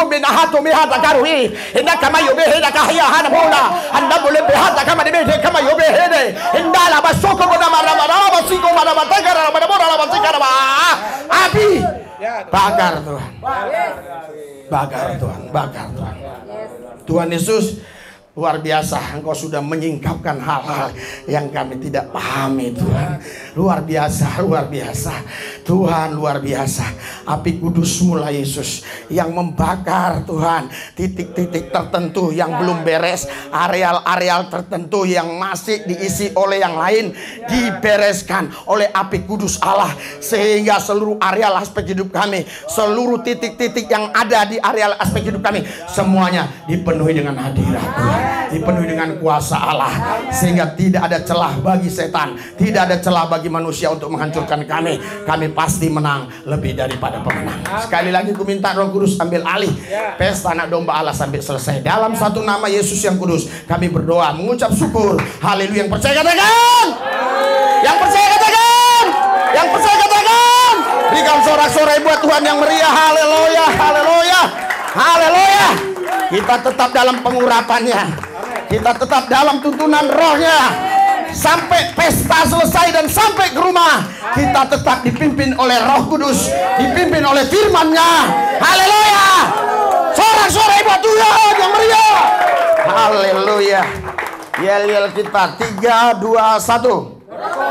yuminahato mihata karuhi. Inda kama yubeheda kahia hana mona. Anda boleh behata kama dibede kama yubehede. Inda la basoko bona marama basiko mana batagara mana bona basikara ba. Api. Bakar Tuhan. Bakar Tuhan, bakar Tuhan. Tuhan Yesus, luar biasa, Engkau sudah menyingkapkan hal-hal yang kami tidak pahami Tuhan. Luar biasa, luar biasa. Tuhan luar biasa. Api kudus-Mu lah Yesus yang membakar Tuhan titik-titik tertentu yang belum beres, areal-areal tertentu yang masih diisi oleh yang lain dibereskan oleh api kudus Allah, sehingga seluruh areal aspek hidup kami, seluruh titik-titik yang ada di areal aspek hidup kami, semuanya dipenuhi dengan hadirat Tuhan, dipenuhi dengan kuasa Allah, sehingga tidak ada celah bagi setan, tidak ada celah bagi manusia untuk menghancurkan kami. Kami pasti menang lebih daripada pemenang. Sekali lagi ku minta Roh Kudus ambil alih pesta anak domba Allah sampai selesai. Dalam satu nama Yesus yang kudus kami berdoa mengucap syukur. Haleluya. Yang percaya katakan. Yang percaya katakan. Yang percaya katakan. Berikan sorak-sorai buat Tuhan yang meriah. Haleluya. Haleluya. Haleluya. Kita tetap dalam pengurapannya. Kita tetap dalam tuntunan rohnya. Sampai pesta selesai dan sampai ke rumah, kita tetap dipimpin oleh Roh Kudus, dipimpin oleh firman-Nya. Haleluya. Sorak-sorai buat Tuhan yang meriah. Haleluya. Yel-yel kita 3, 2, 1.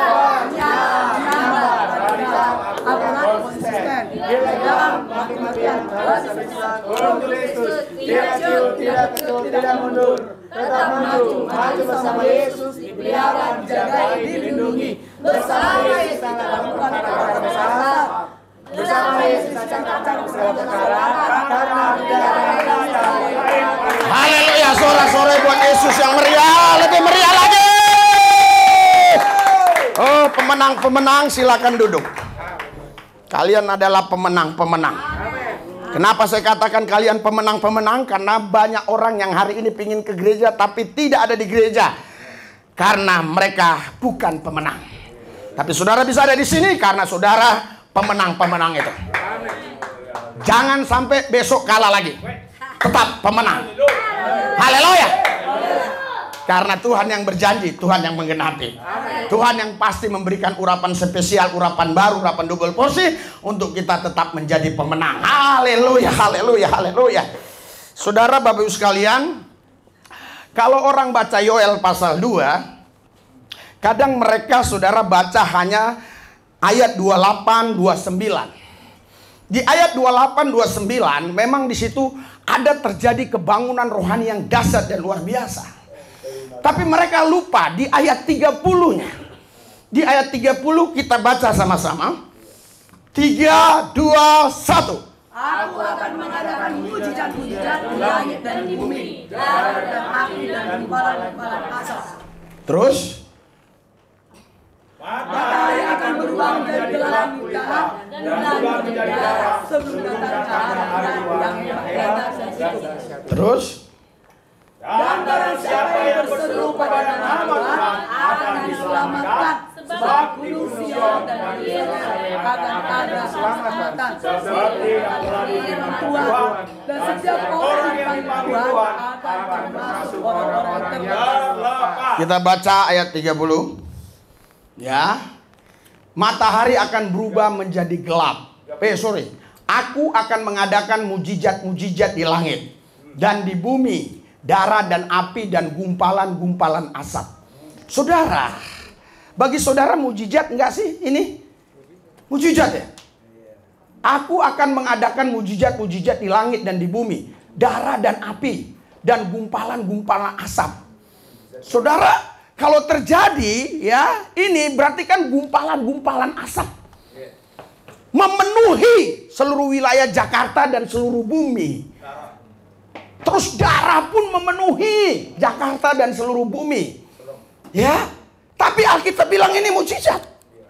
Tidak mundur, tetap maju bersama Yesus, dipelihara, dijaga, dilindungi. Bersama Yesus kita melakukan perkara besar. Bersama Yesus kita melakukan segala perkara, karena dia adalah. Haleluya. pemenang-pemenang silakan duduk. Kalian adalah pemenang-pemenang. Kenapa saya katakan kalian pemenang-pemenang? Karena banyak orang yang hari ini pingin ke gereja tapi tidak ada di gereja. Karena mereka bukan pemenang. Tapi saudara bisa ada di sini karena saudara pemenang-pemenang itu. Jangan sampai besok kalah lagi. Tetap pemenang. Haleluya. Karena Tuhan yang berjanji, Tuhan yang menggenapi. Tuhan yang pasti memberikan urapan spesial, urapan baru, urapan double porsi untuk kita tetap menjadi pemenang. Haleluya, haleluya, haleluya. Saudara Bapak Ibu sekalian, kalau orang baca Yoel pasal 2, kadang mereka saudara baca hanya ayat 28, 29. Di ayat 28, 29 memang di situ ada terjadi kebangunan rohani yang dahsyat dan luar biasa. Tapi mereka lupa di ayat 30-nya. Di ayat 30 kita baca sama-sama. 3, 2, 1. Aku akan mengadakan mujizat-mujizat di langit dan di bumi, darah dan api dan gumpalan-gumpalan asap. Terus? Matahari akan berubah menjadi gelap darah dan bulan menjadi darah sebelum datang cahaya yang hebat dan situ. Terus? Dan barang siapa yang berseru pada nama Tuhan akan diselamatkan, sebab gunung Sion dan Yerusalem akan ada keselamatan seperti yang telah diberikan Tuhan, dan setiap orang yang dipanggil Tuhan akan termasuk orang-orang terbaik. Kita baca ayat 30. Ya. Matahari akan berubah menjadi gelap. Aku akan mengadakan mujizat-mujizat di langit dan di bumi, darah dan api dan gumpalan-gumpalan asap. Saudara, bagi saudara mujizat enggak sih ini? Mujizat ya? Aku akan mengadakan mujizat-mujizat di langit dan di bumi, darah dan api dan gumpalan-gumpalan asap. Saudara, kalau terjadi ya, ini berarti kan gumpalan-gumpalan asap memenuhi seluruh wilayah Jakarta dan seluruh bumi. Terus darah pun memenuhi Jakarta dan seluruh bumi. Ya. Tapi Alkitab bilang ini mujizat.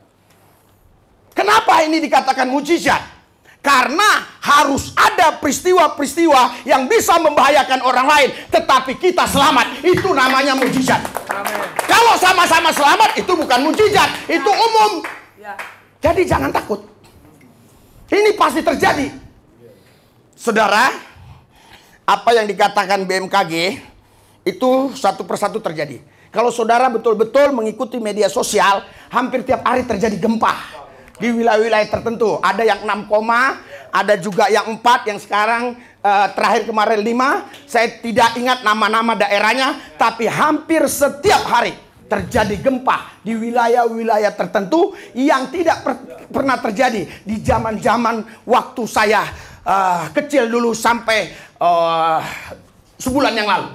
Kenapa ini dikatakan mujizat? Karena harus ada peristiwa-peristiwa yang bisa membahayakan orang lain, tetapi kita selamat. Itu namanya mujizat. Kalau sama-sama selamat, itu bukan mujizat, itu umum. Jadi jangan takut. Ini pasti terjadi. Saudara, apa yang dikatakan BMKG itu satu persatu terjadi. Kalau saudara betul-betul mengikuti media sosial, hampir tiap hari terjadi gempa di wilayah-wilayah tertentu. Ada yang 6, ada juga yang 4, yang sekarang terakhir kemarin 5. Saya tidak ingat nama-nama daerahnya, tapi hampir setiap hari terjadi gempa di wilayah-wilayah tertentu yang tidak pernah terjadi di zaman-zaman waktu saya kecil dulu sampai sebulan yang lalu.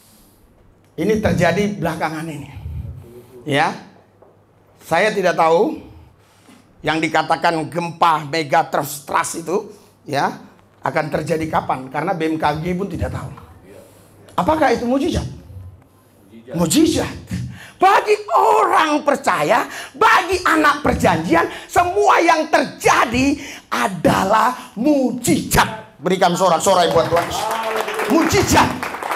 Ini terjadi belakangan ini. Ya. Saya tidak tahu yang dikatakan gempa megatrust itu ya akan terjadi kapan, karena BMKG pun tidak tahu. Apakah itu mujizat? Mujizat. Bagi orang percaya, bagi anak perjanjian, semua yang terjadi adalah mujizat. Berikan sorak-sorai buat Tuhan. Mujizat.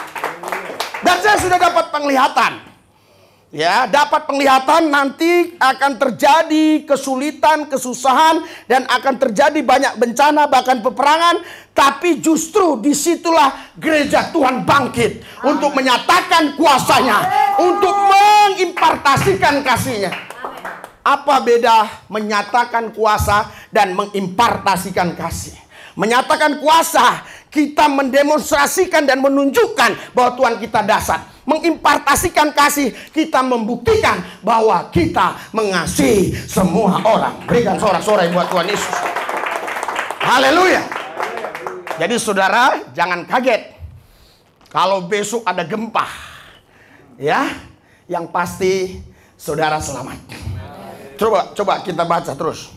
Dan saya sudah dapat penglihatan. Ya, dapat penglihatan nanti akan terjadi kesulitan, kesusahan, dan akan terjadi banyak bencana, bahkan peperangan. Tapi justru disitulah gereja Tuhan bangkit untuk menyatakan kuasanya, untuk mengimpartasikan kasihnya. Apa beda menyatakan kuasa dan mengimpartasikan kasih? Menyatakan kuasa, kita mendemonstrasikan dan menunjukkan bahwa Tuhan kita dahsyat. Mengimpartasikan kasih, kita membuktikan bahwa kita mengasihi semua orang. Berikan sorak-sorai buat Tuhan Yesus. Haleluya. Jadi saudara, jangan kaget kalau besok ada gempa. Ya, yang pasti saudara selamat. Coba kita baca terus.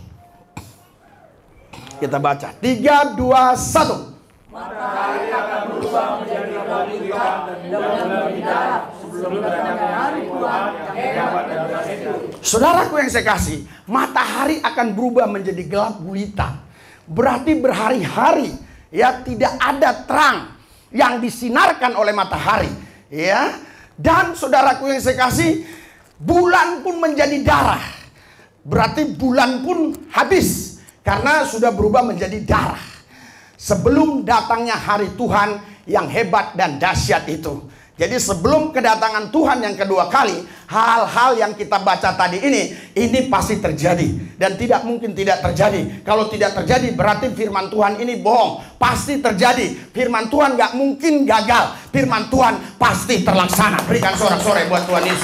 Kita baca 3, 2, 1. Matahari akan berubah menjadi pemuritan dan berbicara sebelum datangnya hari Tuhan yang hebat dan dahsyat itu. Saudaraku yang saya kasih, matahari akan berubah menjadi gelap gulita. Berarti berhari-hari ya tidak ada terang yang disinarkan oleh matahari, ya. Dan saudaraku yang saya kasih, bulan pun menjadi darah. Berarti bulan pun habis karena sudah berubah menjadi darah. Sebelum datangnya hari Tuhan yang hebat dan dahsyat itu. Jadi sebelum kedatangan Tuhan yang kedua kali, hal-hal yang kita baca tadi ini pasti terjadi. Dan tidak mungkin tidak terjadi. Kalau tidak terjadi berarti firman Tuhan ini bohong. Pasti terjadi. Firman Tuhan gak mungkin gagal. Firman Tuhan pasti terlaksana. Berikan sorak-sorai buat Tuhan Yesus.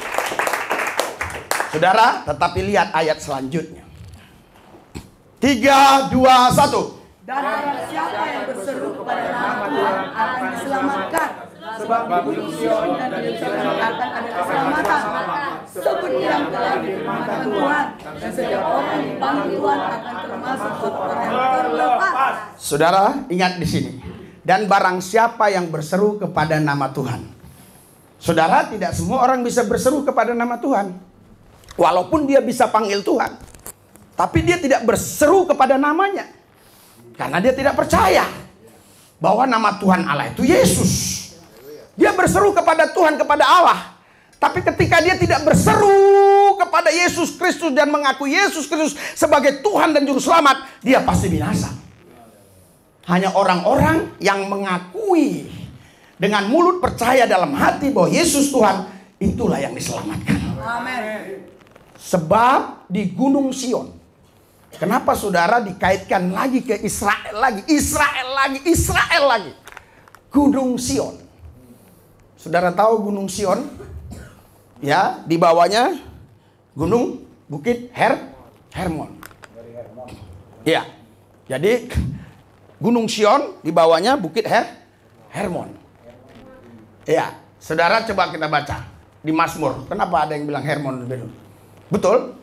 Saudara, tetapi lihat ayat selanjutnya. 3, 2, 1. Dan barang siapa yang berseru kepada nama Tuhan akan diselamatkan. Sebab di Gunung Sion dan di Yerusalem akan ada keselamatan. Seperti yang telah difirmankan Tuhan. Dan setiap orang yang dipanggil Tuhan akan termasuk orang yang terlepas. Saudara, ingat di sini. Dan barang siapa yang berseru kepada nama Tuhan. Saudara, tidak semua orang bisa berseru kepada nama Tuhan. Walaupun dia bisa panggil Tuhan. Tapi dia tidak berseru kepada namanya. Karena dia tidak percaya bahwa nama Tuhan Allah itu Yesus. Dia berseru kepada Tuhan, kepada Allah. Tapi ketika dia tidak berseru kepada Yesus Kristus dan mengakui Yesus Kristus sebagai Tuhan dan Juru Selamat, dia pasti binasa. Hanya orang-orang yang mengakui dengan mulut percaya dalam hati bahwa Yesus Tuhan, itulah yang diselamatkan. Amin. Sebab di Gunung Sion. Kenapa saudara dikaitkan lagi ke Israel lagi? Israel lagi. Gunung Sion. Saudara tahu Gunung Sion? Ya, di bawahnya Gunung Bukit Hermon. Ya. Jadi Gunung Sion di bawahnya Bukit Hermon. Ya, saudara coba kita baca di Mazmur. Kenapa ada yang bilang Hermon lebih dulu? Betul?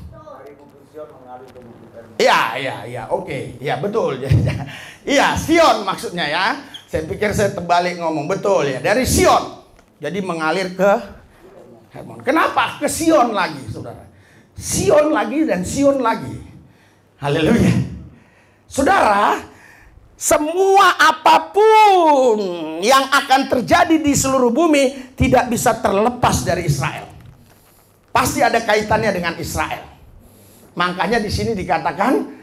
Iya, oke. Iya, betul. Iya, Sion maksudnya ya. Saya pikir saya terbalik ngomong. Betul ya, dari Sion. Jadi mengalir ke Hermon. Kenapa ke Sion lagi, saudara? Sion lagi dan Sion lagi. Haleluya. Saudara, semua apapun yang akan terjadi di seluruh bumi tidak bisa terlepas dari Israel. Pasti ada kaitannya dengan Israel. Makanya di sini dikatakan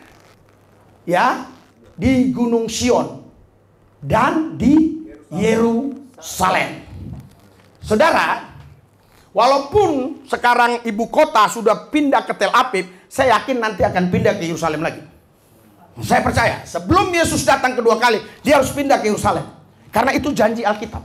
ya, di Gunung Sion dan di Yerusalem. Saudara, walaupun sekarang ibu kota sudah pindah ke Tel Aviv, saya yakin nanti akan pindah ke Yerusalem lagi. Saya percaya, sebelum Yesus datang kedua kali, dia harus pindah ke Yerusalem. Karena itu janji Alkitab.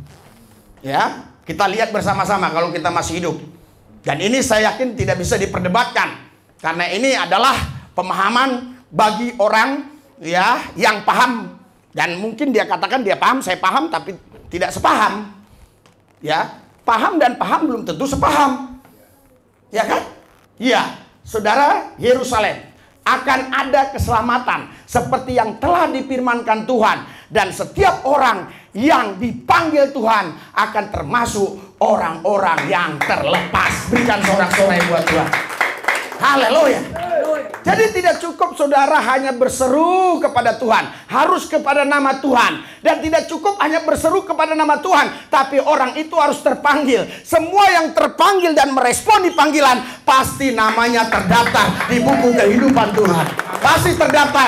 Ya, kita lihat bersama-sama kalau kita masih hidup. Dan ini saya yakin tidak bisa diperdebatkan. Karena ini adalah pemahaman bagi orang ya yang paham. Dan mungkin dia katakan dia paham, saya paham, tapi tidak sepaham. Ya, paham dan paham belum tentu sepaham. Ya kan? Iya, saudara, Yerusalem akan ada keselamatan seperti yang telah difirmankan Tuhan. Dan setiap orang yang dipanggil Tuhan akan termasuk orang-orang yang terlepas. Berikan sorak-sorai buat Tuhan. Haleluya. Jadi tidak cukup saudara hanya berseru kepada Tuhan, harus kepada nama Tuhan. Dan tidak cukup hanya berseru kepada nama Tuhan, tapi orang itu harus terpanggil. Semua yang terpanggil dan meresponi panggilan pasti namanya terdaftar di buku kehidupan Tuhan. Pasti terdaftar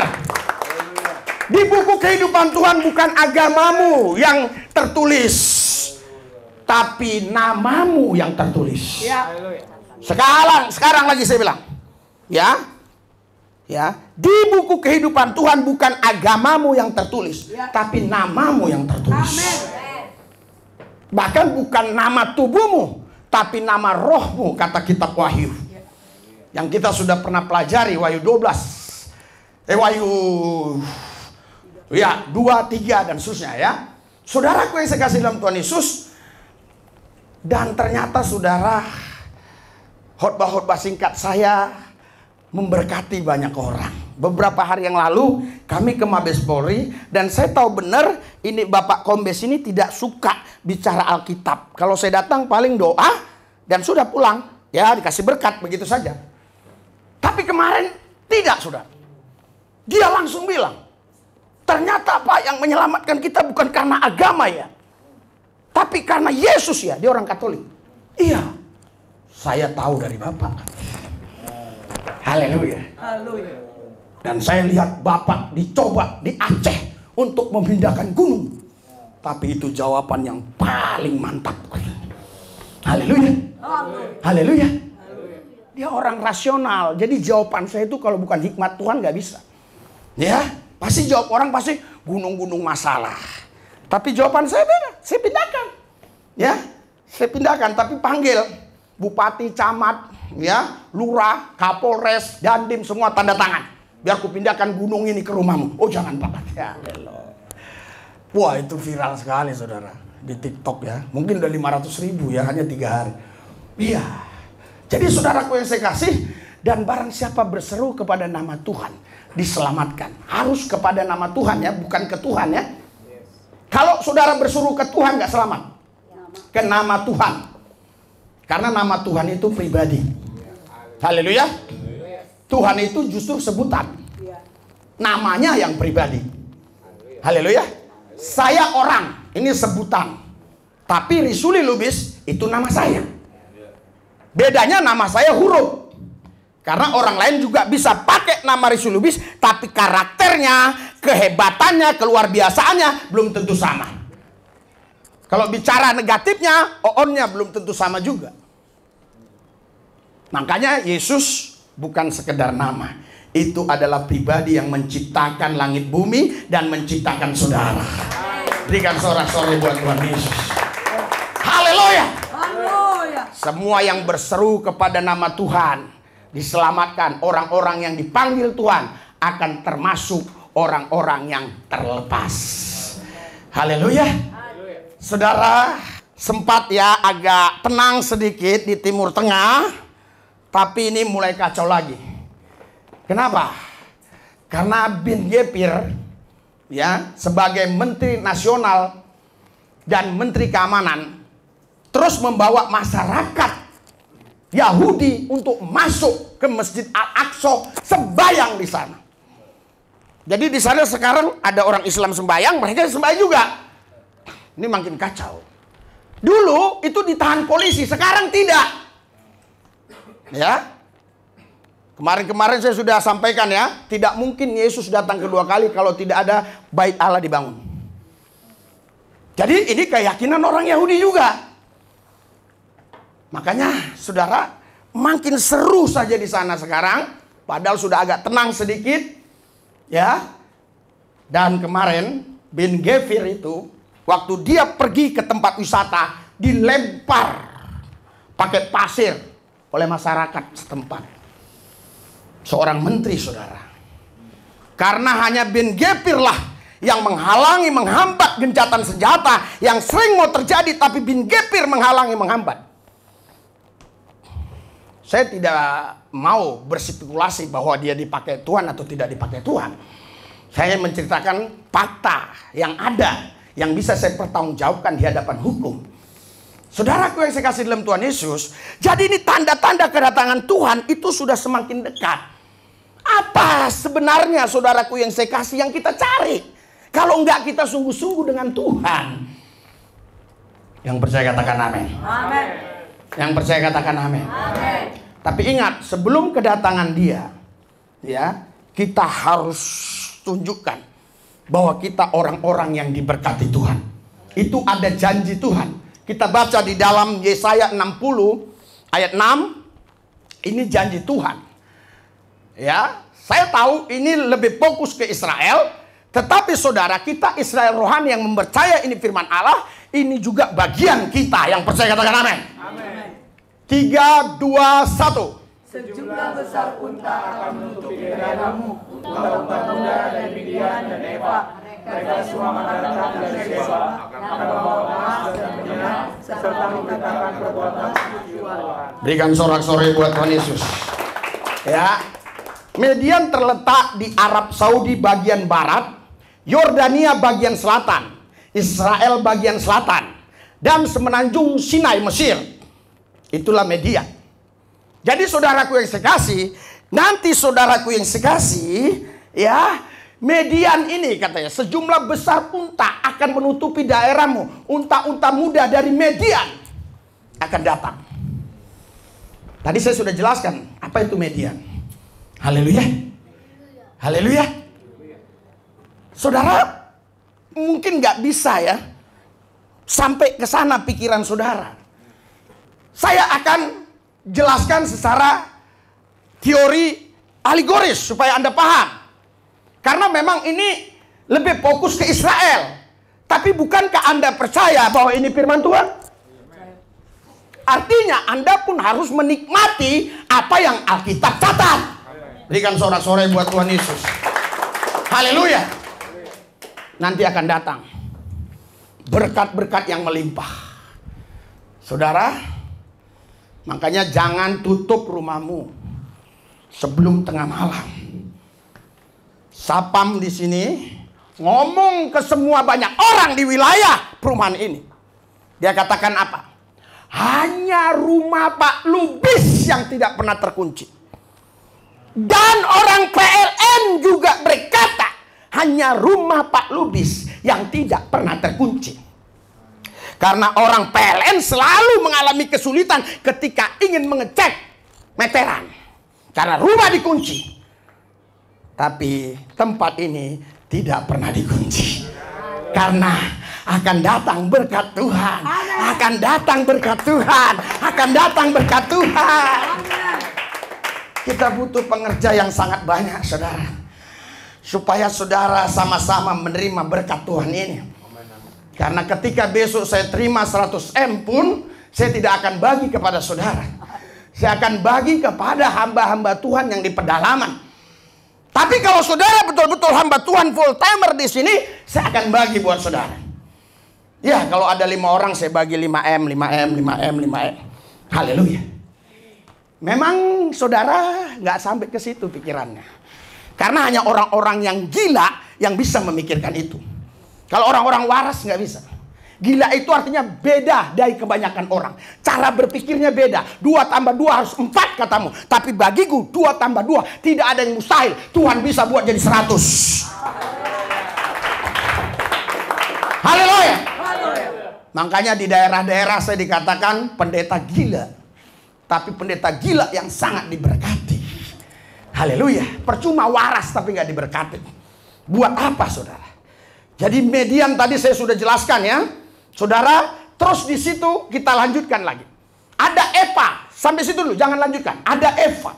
di buku kehidupan Tuhan. Bukan agamamu yang tertulis, tapi namamu yang tertulis. Ya. Sekarang lagi saya bilang, ya, di buku kehidupan Tuhan bukan agamamu yang tertulis, tapi namamu yang tertulis. Amin. Bahkan bukan nama tubuhmu, tapi nama rohmu, kata kitab Wahyu. Yang kita sudah pernah pelajari, Wahyu 12, Wahyu 2, 3 dan seterusnya ya. Saudaraku yang saya kasih dalam Tuhan Yesus, dan ternyata saudara, khotbah-khotbah singkat saya memberkati banyak orang. beberapa hari yang lalu kami ke Mabes Polri, dan saya tahu benar ini Bapak Kombes ini tidak suka bicara Alkitab. Kalau saya datang paling doa dan sudah pulang, ya dikasih berkat begitu saja. Tapi kemarin tidak, saudara. Dia langsung bilang, ternyata Pak, yang menyelamatkan kita bukan karena agama ya, tapi karena Yesus ya. Dia orang Katolik. Iya, saya tahu dari Bapak. Haleluya. Haleluya. Dan saya lihat Bapak dicoba di Aceh untuk memindahkan gunung. Tapi itu jawaban yang paling mantap. Haleluya. Haleluya. Dia orang rasional. Jadi jawaban saya itu kalau bukan hikmat Tuhan gak bisa. Ya, pasti jawab orang pasti gunung-gunung masalah. Tapi jawaban saya beda. Saya pindahkan. Ya, saya pindahkan. Tapi panggil bupati, camat, ya, lurah, kapolres, dandim, semua tanda tangan. Biar ku pindahkan gunung ini ke rumahmu. Oh jangan Pak. Ya, wah itu viral sekali saudara. Di TikTok ya. Mungkin udah 500.000 ya. Hanya 3 hari. Iya. Jadi saudaraku yang saya kasih. Dan barang siapa berseru kepada nama Tuhan, diselamatkan. Harus kepada nama Tuhan ya. Bukan ke Tuhan ya. Kalau saudara berseru ke Tuhan gak selamat. Ke nama Tuhan. Karena nama Tuhan itu pribadi. Haleluya. Tuhan itu justru sebutan. Namanya yang pribadi. Haleluya. Saya orang, ini sebutan. Tapi Risuli Lubis itu nama saya. Bedanya nama saya huruf. Karena orang lain juga bisa pakai nama Risuli Lubis, tapi karakternya, kehebatannya, keluar biasaannya belum tentu sama. Kalau bicara negatifnya, oonnya belum tentu sama juga. Makanya Yesus bukan sekedar nama. Itu adalah pribadi yang menciptakan langit bumi dan menciptakan saudara. Berikan sorak-sorai buat Tuhan Yesus. Haleluya. Haleluya. Semua yang berseru kepada nama Tuhan diselamatkan. Orang-orang yang dipanggil Tuhan akan termasuk orang-orang yang terlepas. Haleluya. Saudara, sempat ya agak tenang sedikit di Timur Tengah. Tapi ini mulai kacau lagi. Kenapa? Karena Bin Gepir ya sebagai Menteri Nasional dan Menteri Keamanan terus membawa masyarakat Yahudi untuk masuk ke Masjid Al-Aqsa, sembayang di sana. Jadi di sana sekarang ada orang Islam sembayang, mereka sembayang juga. Ini makin kacau. Dulu itu ditahan polisi, sekarang tidak. Ya, kemarin-kemarin saya sudah sampaikan ya, tidak mungkin Yesus datang kedua kali kalau tidak ada bait Allah dibangun. Jadi ini keyakinan orang Yahudi juga. Makanya saudara, makin seru saja di sana sekarang, padahal sudah agak tenang sedikit, ya. Dan kemarin Bin Gepir itu, waktu dia pergi ke tempat wisata, dilempar pakai pasir oleh masyarakat setempat. Seorang menteri saudara. Karena hanya Bin Gepir lah yang menghalangi, menghambat gencatan senjata yang sering mau terjadi, tapi Bin Gepir menghalangi, menghambat. Saya tidak mau berspekulasi bahwa dia dipakai Tuhan atau tidak dipakai Tuhan. Saya menceritakan fakta yang ada, yang bisa saya pertanggungjawabkan di hadapan hukum. Saudaraku yang saya kasih dalam Tuhan Yesus, jadi ini tanda-tanda kedatangan Tuhan itu sudah semakin dekat. Apa sebenarnya saudaraku yang saya kasih yang kita cari? Kalau enggak kita sungguh-sungguh dengan Tuhan. Yang percaya katakan amin. Amin. Yang percaya katakan amin. Amin. Tapi ingat, sebelum kedatangan dia, ya, kita harus tunjukkan bahwa kita orang-orang yang diberkati Tuhan. Itu ada janji Tuhan. Kita baca di dalam Yesaya 60 ayat 6. Ini janji Tuhan. Ya, saya tahu ini lebih fokus ke Israel, tetapi saudara kita Israel rohani yang mempercaya ini firman Allah, ini juga bagian kita yang percaya katakan amin. Amin. 3, 2, 1. Sejumlah besar unta akan menutupi daerahmu, unta-unta muda dari Midian dan Eva. Mereka semua akan datang dari Sheba, akan membawa emas dan minyak, serta memberitakan perbuatan kesucian. Berikan sorak-sorai buat Tuhan Yesus. Ya, Midian terletak di Arab Saudi bagian barat, Yordania bagian selatan, Israel bagian selatan, dan semenanjung Sinai Mesir. Itulah Midian. Jadi saudaraku yang sekasih, nanti saudaraku yang sekasih, ya, Midian ini katanya sejumlah besar unta akan menutupi daerahmu. Unta-unta muda dari Midian akan datang. Tadi saya sudah jelaskan apa itu Midian. Haleluya. Haleluya. Saudara, mungkin nggak bisa ya sampai ke sana pikiran saudara. Saya akan jelaskan secara teori alegoris supaya Anda paham. Karena memang ini lebih fokus ke Israel. Tapi bukankah Anda percaya bahwa ini firman Tuhan? Artinya Anda pun harus menikmati apa yang Alkitab catat. Berikan sorak-sorai buat Tuhan Yesus. Haleluya. Nanti akan datang berkat-berkat yang melimpah. Saudara, makanya jangan tutup rumahmu sebelum tengah malam. Sapam di sini ngomong ke semua banyak orang di wilayah perumahan ini. Dia katakan apa? Hanya rumah Pak Lubis yang tidak pernah terkunci. Dan orang PLN juga berkata, hanya rumah Pak Lubis yang tidak pernah terkunci. Karena orang PLN selalu mengalami kesulitan ketika ingin mengecek meteran. Karena rumah dikunci. Tapi tempat ini tidak pernah dikunci. Karena akan datang berkat Tuhan. Akan datang berkat Tuhan. Akan datang berkat Tuhan. Kita butuh pengerja yang sangat banyak, saudara. Supaya saudara sama-sama menerima berkat Tuhan ini. Karena ketika besok saya terima 100 M pun, saya tidak akan bagi kepada saudara. Saya akan bagi kepada hamba-hamba Tuhan yang di pedalaman. Tapi kalau saudara betul-betul hamba Tuhan full timer di sini, saya akan bagi buat saudara. Ya, kalau ada 5 orang saya bagi 5M, 5M, 5M, 5M. Haleluya. Memang saudara nggak sampai ke situ pikirannya. Karena hanya orang-orang yang gila yang bisa memikirkan itu. Kalau orang-orang waras nggak bisa. Gila itu artinya beda dari kebanyakan orang. Cara berpikirnya beda. 2 tambah 2 harus 4 katamu. Tapi bagiku 2 tambah 2 tidak ada yang mustahil. Tuhan bisa buat jadi 100. Haleluya. Makanya di daerah-daerah saya dikatakan pendeta gila. Tapi pendeta gila yang sangat diberkati. Haleluya. Percuma waras tapi nggak diberkati. Buat apa saudara? Jadi Midian tadi saya sudah jelaskan ya. Saudara, terus di situ kita lanjutkan lagi. Ada Epa. Sampai situ dulu, jangan lanjutkan. Ada Eva.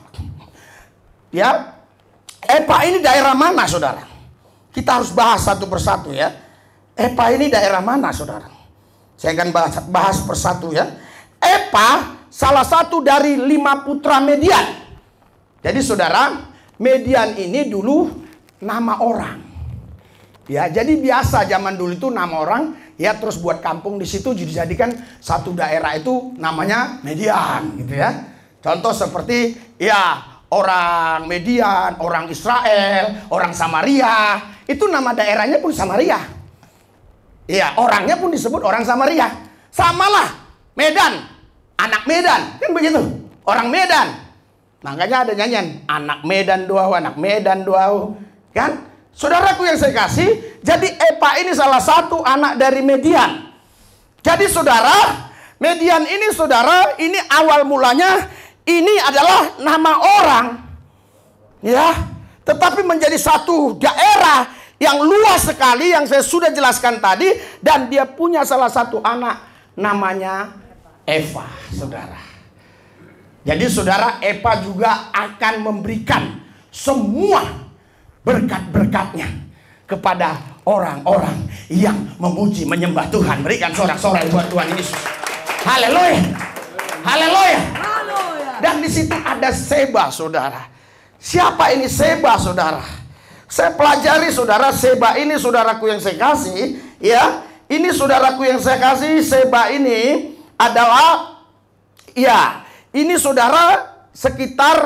Ya. Epa ini daerah mana saudara? Kita harus bahas satu persatu ya. Epa ini daerah mana saudara? Saya akan bahas persatu ya. Epa salah satu dari 5 putra Midian. Jadi saudara, Midian ini dulu nama orang. Ya, jadi biasa zaman dulu itu nama orang, ya terus buat kampung di situ dijadikan satu daerah itu namanya Midian, gitu ya. Contoh seperti ya orang Midian, orang Israel, orang Samaria, itu nama daerahnya pun Samaria. Ya, orangnya pun disebut orang Samaria. Samalah Medan. Anak Medan, kan begitu. Orang Medan. Makanya ada nyanyian, anak Medan duau, anak Medan duau. Kan? Saudaraku yang saya kasih, jadi Epa ini salah satu anak dari Midian. Jadi saudara, Midian ini saudara, ini awal mulanya, ini adalah nama orang. Ya, tetapi menjadi satu daerah yang luas sekali, yang saya sudah jelaskan tadi. Dan dia punya salah satu anak, namanya Eva, saudara. Jadi saudara, Eva juga akan memberikan semua berkat-berkatnya kepada orang-orang yang memuji, menyembah Tuhan. Berikan sorak-sorai buat Tuhan Yesus. Haleluya. Haleluya. Dan di situ ada Seba, saudara. Siapa ini Seba, saudara? Saya pelajari, saudara, Seba ini saudaraku yang saya kasih, ya. Ini saudaraku yang saya kasih, Seba ini adalah, ya, ini saudara sekitar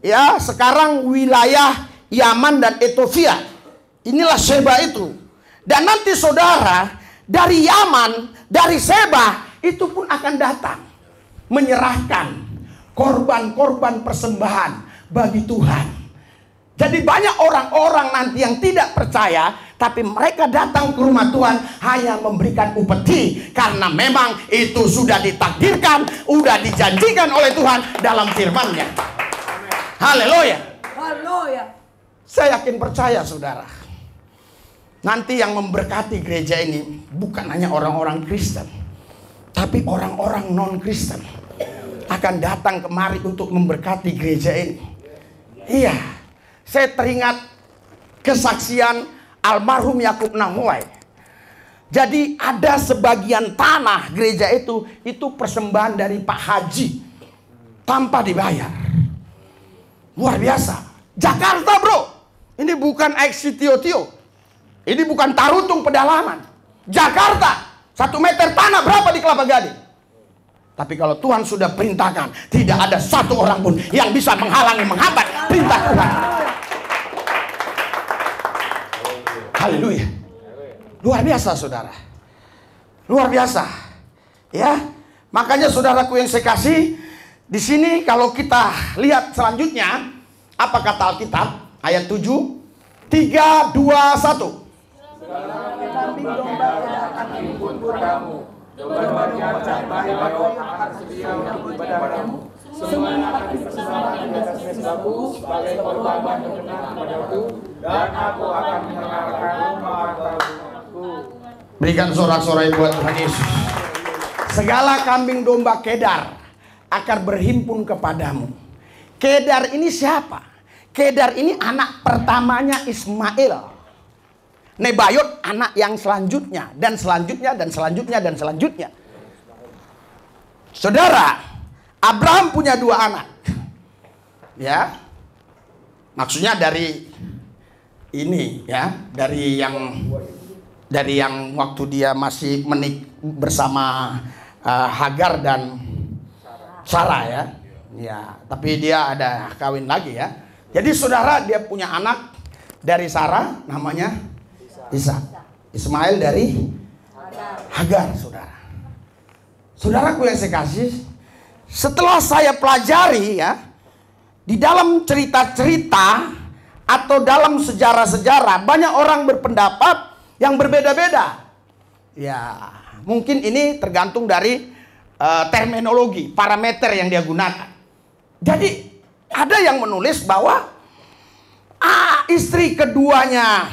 ya sekarang wilayah Yaman dan Ethiopia. Inilah Sheba itu. Dan nanti saudara, dari Yaman, dari Sheba itu pun akan datang menyerahkan korban-korban persembahan bagi Tuhan. Jadi banyak orang-orang nanti yang tidak percaya, tapi mereka datang ke rumah Tuhan hanya memberikan upeti, karena memang itu sudah ditakdirkan, sudah dijanjikan oleh Tuhan dalam firman-Nya. Haleluya. Haleluya. Saya yakin percaya saudara, nanti yang memberkati gereja ini bukan hanya orang-orang Kristen, tapi orang-orang non-Kristen akan datang kemari untuk memberkati gereja ini. Iya, saya teringat kesaksian almarhum Yakub Nahuai. Jadi ada sebagian tanah gereja itu persembahan dari Pak Haji tanpa dibayar. Luar biasa. Jakarta bro, ini bukan ex-Tio-Tio, ini bukan Tarutung pedalaman. Jakarta, 1 meter tanah berapa di Kelapa Gading? Tapi kalau Tuhan sudah perintahkan, tidak ada satu orang pun yang bisa menghalangi, menghambat perintah Tuhan. Haleluya. Luar biasa saudara. Luar biasa. Ya. Makanya saudaraku yang saya kasih, di sini kalau kita lihat selanjutnya, apa kata Alkitab? Ayat 7, 3, 2, 1. Kambing domba akan dihimpun padamu, domba-domba akan sedia untuk ibadahmu. Semuanya akan dipersembahkan di atas mezbaku sebagai korban berkenan kepadaku, dan aku akan menyerahkan rumah-rumahku. Berikan sorak-sorai buat Tuhan Yesus. Segala kambing domba Kedar akan berhimpun kepadamu. Kedar ini siapa? Kedar ini anak pertamanya Ismail. Nebayot anak yang selanjutnya, dan selanjutnya, dan selanjutnya, dan selanjutnya. Saudara, Abraham punya 2 anak. Ya. Maksudnya dari ini ya, dari yang waktu dia masih bersama Hagar dan Sarah ya. Ya, tapi dia ada kawin lagi ya. Jadi saudara, dia punya anak dari Sarah namanya Ishak. Ismail dari Hagar, saudara. Saudaraku yang saya kasih, setelah saya pelajari ya, di dalam cerita-cerita atau dalam sejarah-sejarah, banyak orang berpendapat yang berbeda-beda. Ya, mungkin ini tergantung dari terminologi, parameter yang dia gunakan. Jadi ada yang menulis bahwa istri keduanya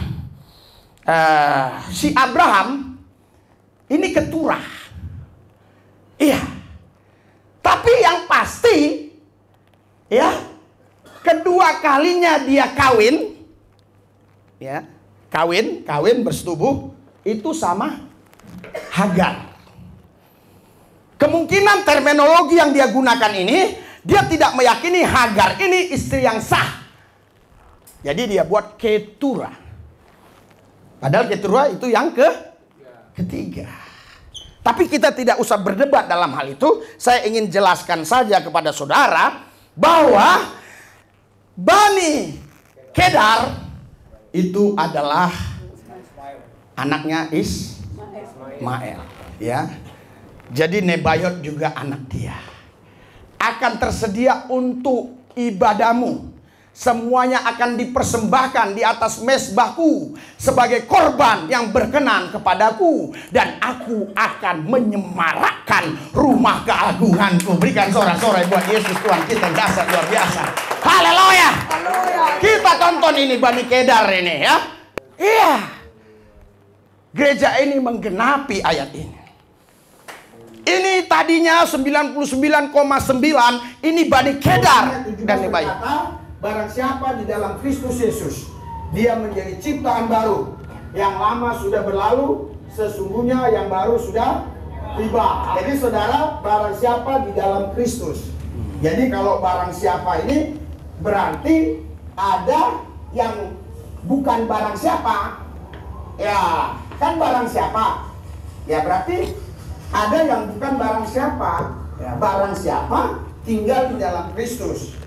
si Abraham ini keturah. Iya. Tapi yang pasti ya, kedua kalinya dia kawin ya, kawin bersetubuh itu sama Hagar. Kemungkinan terminologi yang dia gunakan ini, dia tidak meyakini Hagar ini istri yang sah. Jadi dia buat keturah. Padahal keturah itu yang ketiga. Tapi kita tidak usah berdebat dalam hal itu. Saya ingin jelaskan saja kepada saudara bahwa Bani Kedar itu adalah anaknya Ismail. Ya. Jadi Nebayot juga anak dia. Akan tersedia untuk ibadahmu. Semuanya akan dipersembahkan di atas mezbahku sebagai korban yang berkenan kepadaku, dan aku akan menyemarakkan rumah keagunganku. Berikan sorak-sorai buat Yesus Tuhan kita, dasar luar biasa. Haleluya. Kita tonton ini Bani Kedar ini ya. Iya. Gereja ini menggenapi ayat ini. Ini tadinya 99,9, ini Bani Kedar dan Nebayot. Barang siapa di dalam Kristus Yesus, dia menjadi ciptaan baru. Yang lama sudah berlalu, sesungguhnya yang baru sudah tiba. Jadi saudara, barang siapa di dalam Kristus. Jadi kalau barang siapa ini berarti ada yang bukan barang siapa. Ya, kan barang siapa. Ya berarti ada yang bukan barang siapa. Ya, barang siapa tinggal di dalam Kristus.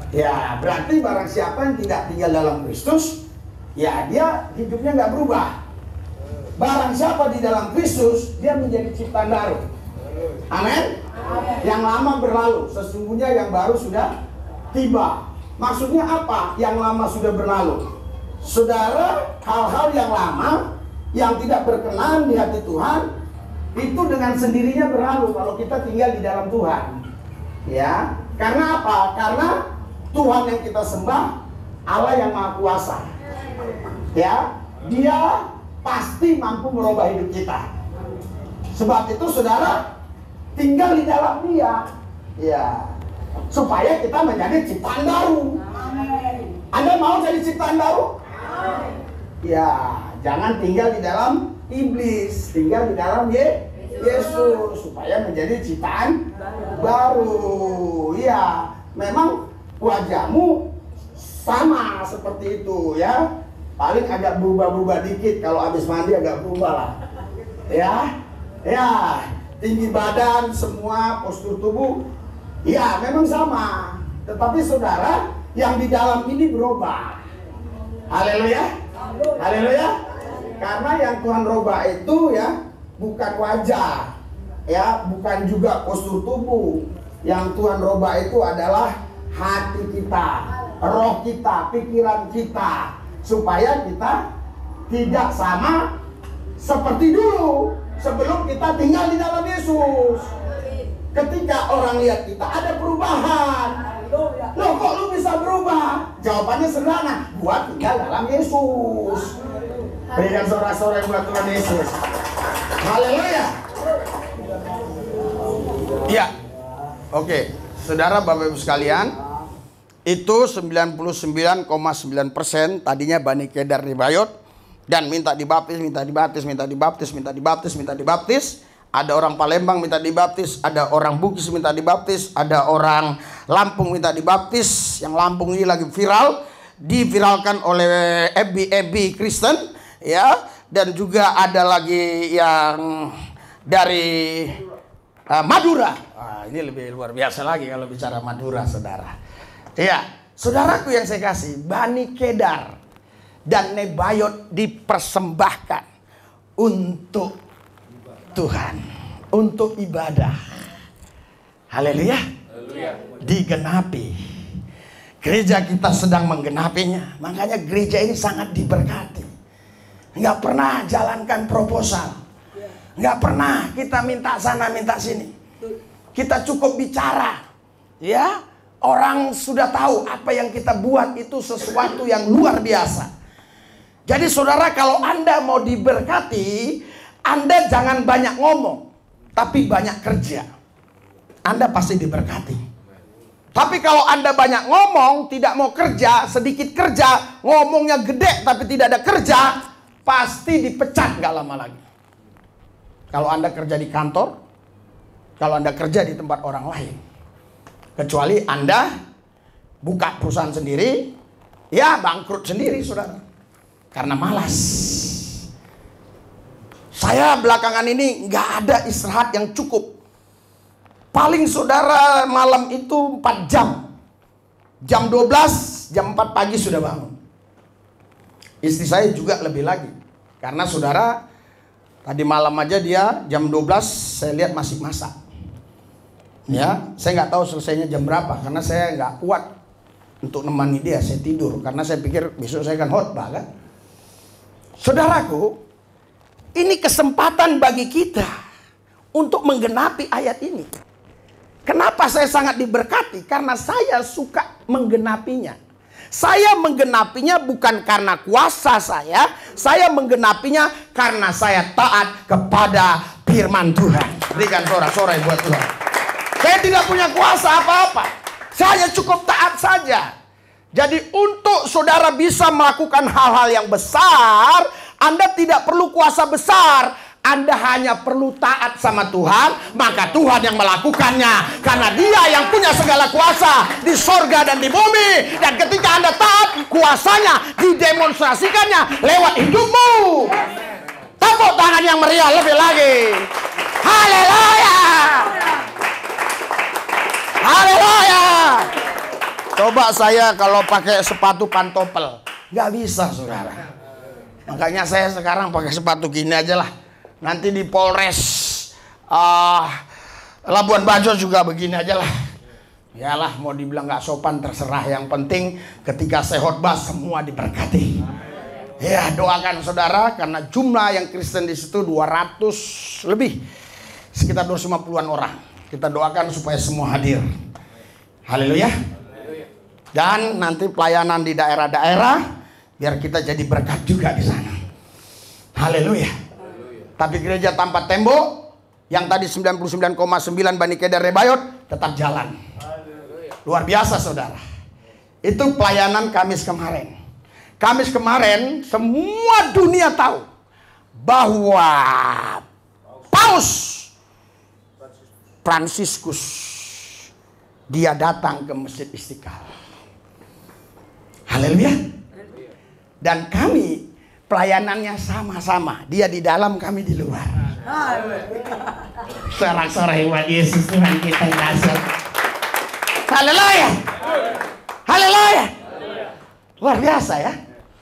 Ya, berarti barang siapa yang tidak tinggal dalam Kristus, ya dia hidupnya nggak berubah. Barang siapa di dalam Kristus, dia menjadi ciptaan baru. Amin. Yang lama berlalu, sesungguhnya yang baru sudah tiba. Maksudnya apa? Yang lama sudah berlalu. Saudara, hal-hal yang lama yang tidak berkenan di hati Tuhan itu dengan sendirinya berlalu kalau kita tinggal di dalam Tuhan. Ya, karena apa? Karena Tuhan yang kita sembah Allah yang Maha Kuasa. Ya, Dia pasti mampu merubah hidup kita. Sebab itu saudara tinggal di dalam Dia. Ya, supaya kita menjadi ciptaan baru. Anda mau jadi ciptaan baru? Ya, jangan tinggal di dalam iblis, tinggal di dalam Yesus supaya menjadi ciptaan baru. Ya, memang wajahmu sama seperti itu ya. Paling agak berubah-berubah dikit, kalau habis mandi agak berubah lah. Ya. Ya, tinggi badan, semua postur tubuh ya memang sama. Tetapi saudara, yang di dalam ini berubah. Haleluya. Haleluya. Karena yang Tuhan rubah itu ya bukan wajah, ya bukan juga postur tubuh. Yang Tuhan rubah itu adalah hati kita, roh kita, pikiran kita, supaya kita tidak sama seperti dulu sebelum kita tinggal di dalam Yesus. Ketika orang lihat kita ada perubahan. Loh, kok lu bisa berubah? Jawabannya sederhana, gua tinggal dalam Yesus. Berikan sorak-sorai buat Tuhan Yesus. Haleluya. Ya. Oke, saudara Bapak Ibu sekalian, itu 99,9% tadinya Bani Kedar di Bayot dan minta dibaptis, minta dibaptis, minta dibaptis, minta dibaptis, minta dibaptis. Ada orang Palembang minta dibaptis, ada orang Bugis minta dibaptis, ada orang Lampung minta dibaptis. Yang Lampung ini lagi viral, diviralkan oleh Ebi Kristen, ya. Dan juga ada lagi yang dari Madura. Wah, ini lebih luar biasa lagi kalau bicara Madura, saudara. Ya, saudaraku yang saya kasih, Bani Kedar dan Nebayot dipersembahkan untuk Tuhan, untuk ibadah. Haleluya. Digenapi. Gereja kita sedang menggenapinya. Makanya gereja ini sangat diberkati. Nggak pernah jalankan proposal. Nggak pernah kita minta sana minta sini. Kita cukup bicara. Ya, orang sudah tahu apa yang kita buat itu sesuatu yang luar biasa. Jadi saudara, kalau Anda mau diberkati, Anda jangan banyak ngomong, tapi banyak kerja. Anda pasti diberkati. Tapi kalau Anda banyak ngomong, tidak mau kerja, sedikit kerja, ngomongnya gede tapi tidak ada kerja, pasti dipecat gak lama lagi. Kalau Anda kerja di kantor, kalau Anda kerja di tempat orang lain. Kecuali Anda buka perusahaan sendiri, ya bangkrut sendiri saudara. Karena malas. Saya belakangan ini nggak ada istirahat yang cukup. Paling saudara malam itu 4 jam. Jam 12, jam 4 pagi sudah bangun. Istri saya juga lebih lagi. Karena saudara, tadi malam aja dia jam 12 saya lihat masih masak. Ya, saya nggak tahu selesainya jam berapa. Karena saya nggak kuat untuk nemani dia, saya tidur. Karena saya pikir besok saya akan khotbah kan. Saudaraku, ini kesempatan bagi kita untuk menggenapi ayat ini. Kenapa saya sangat diberkati? Karena saya suka menggenapinya. Saya menggenapinya bukan karena kuasa saya menggenapinya karena saya taat kepada firman Tuhan. Berikan sorak-sorai buat Tuhan. Saya tidak punya kuasa apa-apa. Saya cukup taat saja. Jadi untuk saudara bisa melakukan hal-hal yang besar, Anda tidak perlu kuasa besar. Anda hanya perlu taat sama Tuhan, maka Tuhan yang melakukannya. Karena Dia yang punya segala kuasa di sorga dan di bumi. Dan ketika Anda taat, kuasanya didemonstrasikannya lewat hidupmu. Tepuk tangan yang meriah lebih lagi. Haleluya. Haleluya. Coba saya kalau pakai sepatu pantopel, nggak bisa saudara. Makanya saya sekarang pakai sepatu gini aja lah. Nanti di Polres Labuan Bajo juga begini aja lah. Yalah, mau dibilang nggak sopan terserah. Yang penting ketika saya khotbah semua diberkati. Ya, doakan saudara karena jumlah yang Kristen di situ 200 lebih, sekitar 250-an orang. Kita doakan supaya semua hadir. Haleluya. Dan nanti pelayanan di daerah-daerah biar kita jadi berkat juga di sana. Haleluya. Tapi gereja tanpa tembok yang tadi 99,9 Bani Kedar Nebayot tetap jalan. Luar biasa saudara. Itu pelayanan Kamis kemarin. Kamis kemarin semua dunia tahu bahwa Paus Fransiskus dia datang ke Masjid Istiqlal. Haleluya. Dan kami pelayanannya sama-sama. Dia di dalam, kami di luar. Sorak-sorai buat Yesus Tuhan kita yang dahsyat. Haleluya. Haleluya. Luar biasa ya.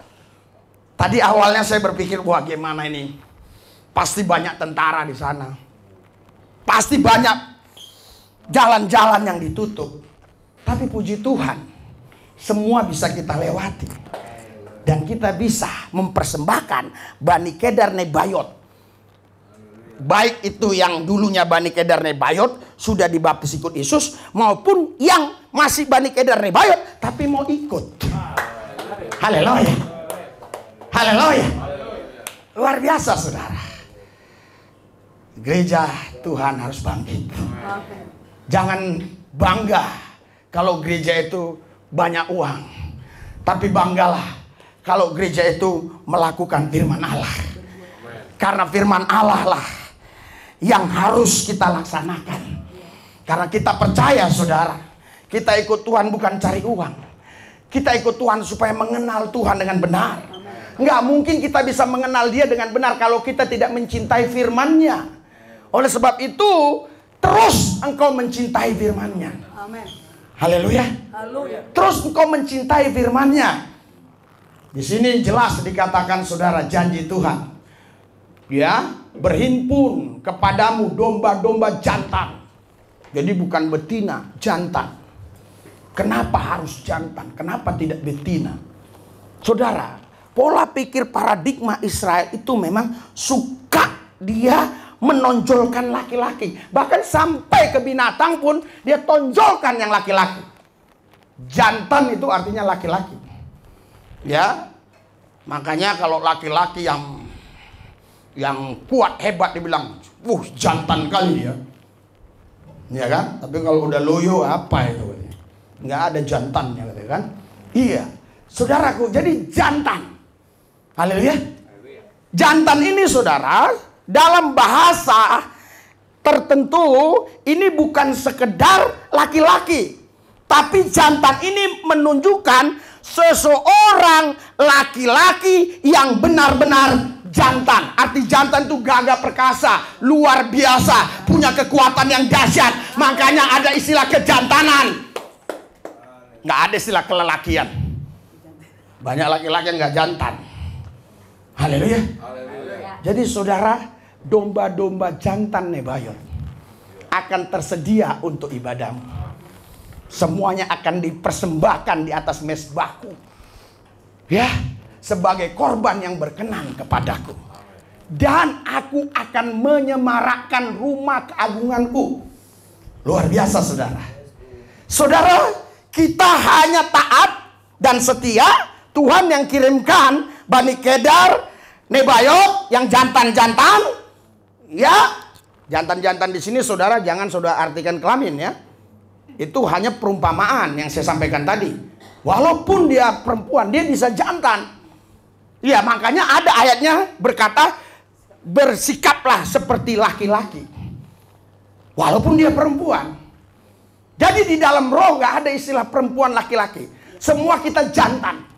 Tadi awalnya saya berpikir, wah gimana ini? Pasti banyak tentara di sana. Pasti banyak jalan-jalan yang ditutup. Tapi puji Tuhan, semua bisa kita lewati. Dan kita bisa mempersembahkan Bani Kedar Nebayot. Baik itu yang dulunya Bani Kedar Nebayot sudah dibaptis ikut Yesus, maupun yang masih Bani Kedar Nebayot tapi mau ikut. Haleluya. Haleluya. Luar biasa saudara. Gereja Tuhan harus bangkit. Jangan bangga kalau gereja itu banyak uang. Tapi banggalah kalau gereja itu melakukan firman Allah. Karena firman Allah lah yang harus kita laksanakan. Karena kita percaya saudara, kita ikut Tuhan bukan cari uang. Kita ikut Tuhan supaya mengenal Tuhan dengan benar. Nggak mungkin kita bisa mengenal Dia dengan benar kalau kita tidak mencintai firman-Nya. Oleh sebab itu, terus engkau mencintai firman-Nya. Amin. Haleluya. Terus engkau mencintai firman-Nya. Di sini jelas dikatakan saudara, janji Tuhan. Ya, berhimpun kepadamu domba-domba jantan. Jadi bukan betina, jantan. Kenapa harus jantan? Kenapa tidak betina? Saudara, pola pikir paradigma Israel itu memang suka dia menonjolkan laki-laki. Bahkan sampai ke binatang pun dia tonjolkan yang laki-laki. Jantan itu artinya laki-laki. Ya, makanya kalau laki-laki yang kuat hebat dibilang, jantan kali ya. Ya kan? Tapi kalau udah loyo apa itu? Nggak ada jantannya kan? Iya, saudaraku, jadi jantan. Haleluya. Jantan ini saudara, dalam bahasa tertentu ini bukan sekedar laki-laki. Tapi jantan ini menunjukkan seseorang laki-laki yang benar-benar jantan. Arti jantan itu gagah perkasa, luar biasa, punya kekuatan yang dahsyat. Makanya ada istilah kejantanan. Nggak ada istilah kelelakian. Banyak laki-laki yang nggak jantan. Haleluya. Jadi saudara, domba-domba jantan Nebayot akan tersedia untuk ibadahmu. Semuanya akan dipersembahkan di atas mezbahku. Ya, sebagai korban yang berkenan kepadaku. Dan aku akan menyemarakkan rumah keagunganku. Luar biasa saudara. Saudara, kita hanya taat dan setia. Tuhan yang kirimkan Bani Kedar Nebayot yang jantan-jantan. Ya, jantan-jantan di sini saudara jangan saudara artikan kelamin ya. Itu hanya perumpamaan yang saya sampaikan tadi. Walaupun dia perempuan, dia bisa jantan. Ya, makanya ada ayatnya berkata, bersikaplah seperti laki-laki. Walaupun dia perempuan. Jadi di dalam roh gak ada istilah perempuan laki-laki. Semua kita jantan.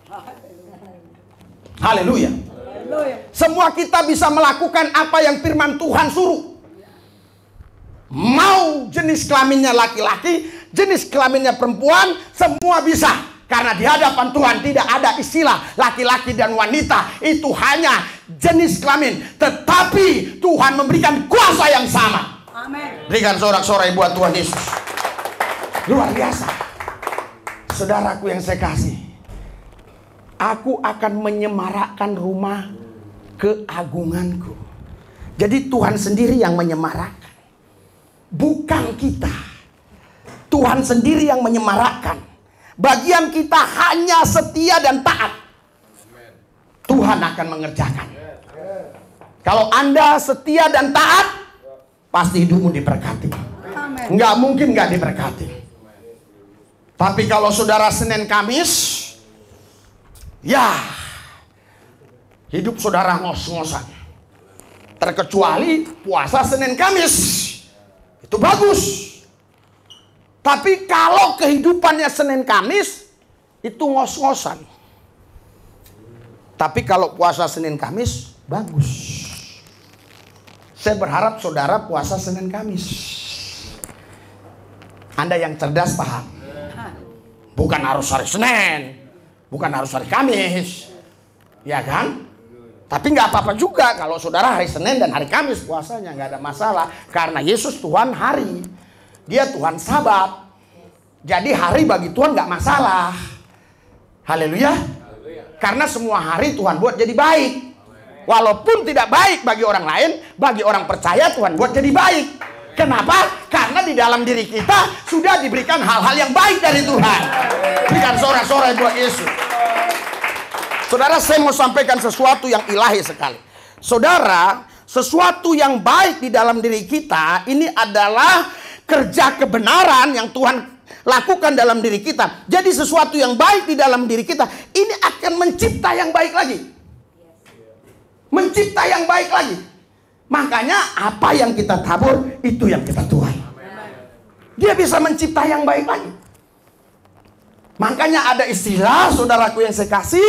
Haleluya. Semua kita bisa melakukan apa yang firman Tuhan suruh. Mau jenis kelaminnya laki-laki jenis kelaminnya perempuan, semua bisa. Karena di hadapan Tuhan tidak ada istilah laki-laki dan wanita. Itu hanya jenis kelamin. Tetapi Tuhan memberikan kuasa yang sama. Amin. Berikan sorak-sorai buat Tuhan Yesus. Luar biasa. Saudaraku yang saya kasih, aku akan menyemarakkan rumah keagunganku. Jadi Tuhan sendiri yang menyemarakkan, bukan kita. Tuhan sendiri yang menyemarakkan. Bagian kita hanya setia dan taat. Tuhan akan mengerjakan. Kalau Anda setia dan taat, pasti hidupmu diberkati. Nggak mungkin nggak diberkati. Tapi kalau saudara Senin Kamis, ya hidup saudara ngos-ngosan. Terkecuali puasa Senin Kamis, itu bagus. Tapi kalau kehidupannya Senin Kamis, itu ngos-ngosan. Tapi kalau puasa Senin Kamis, bagus. Saya berharap saudara puasa Senin Kamis. Anda yang cerdas paham. Bukan harus hari Senin, bukan harus hari Kamis. Ya kan? Tapi nggak apa-apa juga kalau saudara hari Senin dan hari Kamis puasanya, nggak ada masalah. Karena Yesus Tuhan hari. Dia Tuhan Sabat. Jadi hari bagi Tuhan nggak masalah. Haleluya. Karena semua hari Tuhan buat jadi baik. Walaupun tidak baik bagi orang lain, bagi orang percaya Tuhan buat jadi baik. Kenapa? Karena di dalam diri kita sudah diberikan hal-hal yang baik dari Tuhan. Berikan sorak-sorai buat Yesus. Saudara, saya mau sampaikan sesuatu yang ilahi sekali. Saudara, sesuatu yang baik di dalam diri kita ini adalah kerja kebenaran yang Tuhan lakukan dalam diri kita. Jadi sesuatu yang baik di dalam diri kita ini akan mencipta yang baik lagi. Mencipta yang baik lagi. Makanya apa yang kita tabur itu yang kita tuai. Dia bisa mencipta yang baik lagi. Makanya ada istilah, saudaraku yang saya kasih,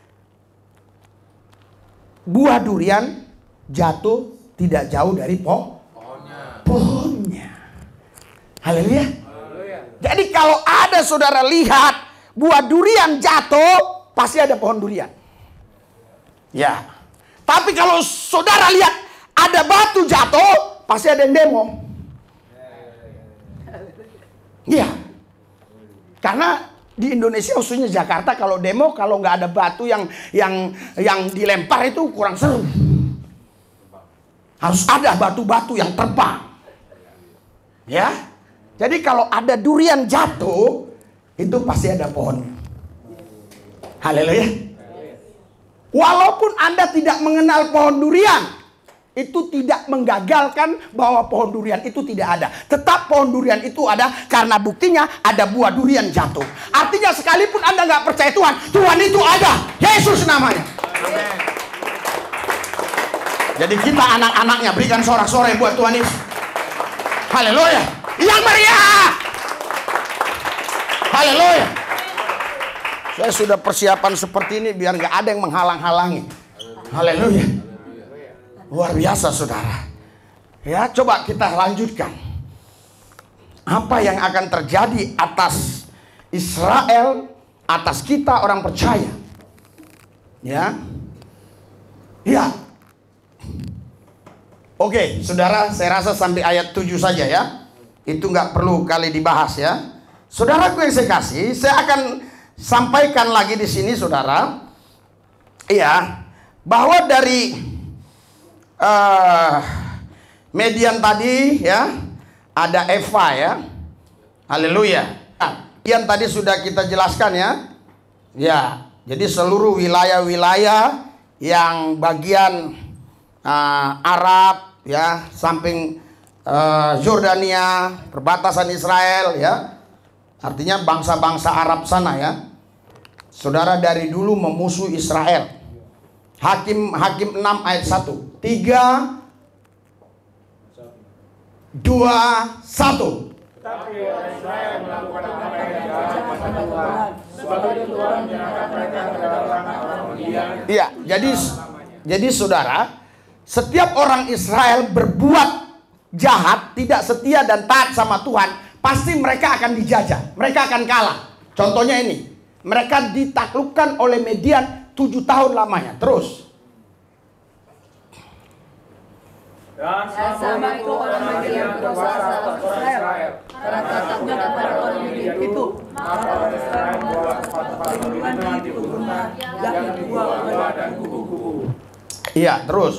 buah durian jatuh tidak jauh dari pohonnya. Haleluya. Jadi kalau ada saudara lihat buah durian jatuh, pasti ada pohon durian. Ya. Tapi kalau saudara lihat ada batu jatuh, pasti ada yang demo. Iya. Karena di Indonesia khususnya Jakarta kalau demo, kalau nggak ada batu yang dilempar itu kurang seru. Harus ada batu-batu yang terbang. Ya. Jadi kalau ada durian jatuh, itu pasti ada pohonnya. Haleluya. Walaupun Anda tidak mengenal pohon durian, itu tidak menggagalkan bahwa pohon durian itu tidak ada. Tetap pohon durian itu ada karena buktinya ada buah durian jatuh. Artinya sekalipun Anda nggak percaya Tuhan, Tuhan itu ada. Yesus namanya. Amen. Jadi kita anak-anaknya berikan sorak-sorai buat Tuhan Yesus. Haleluya. Yang meriah. Haleluya. Saya sudah persiapan seperti ini biar nggak ada yang menghalang-halangi. Haleluya. Luar biasa saudara. Ya, coba kita lanjutkan. Apa yang akan terjadi atas Israel, atas kita orang percaya? Ya. Ya. Oke, saudara, saya rasa sampai ayat 7 saja ya. Itu nggak perlu kali dibahas ya. Saudaraku yang saya kasih, saya akan sampaikan lagi di sini saudara. Iya, bahwa dari median tadi ya, ada Eva ya. Haleluya. Yang tadi sudah kita jelaskan ya. Ya, jadi seluruh wilayah-wilayah yang bagian Arab ya, samping Yordania, perbatasan Israel ya. Artinya bangsa-bangsa Arab sana ya. Saudara dari dulu memusuhi Israel. Hakim 6 ayat 1. 3 2 1. Tetapi orang Israel melakukan apa yang jahat pada Tuhan, sebab itu Tuhan menyerahkan mereka ke dalam tangan orang Midian. Iya, jadi saudara, setiap orang Israel berbuat jahat, tidak setia dan taat sama Tuhan, pasti mereka akan dijajah, mereka akan kalah. Contohnya ini, mereka ditaklukkan oleh Median 7 tahun lamanya. Terus. Dan sama itu orang Median berkuasa atas orang Israel. Karena takutnya kepada orang Median itu, maka orang Israel membuat tempat perlindungan di pegunungan yang dibuat gua dan kubu-kubu. Iya, terus.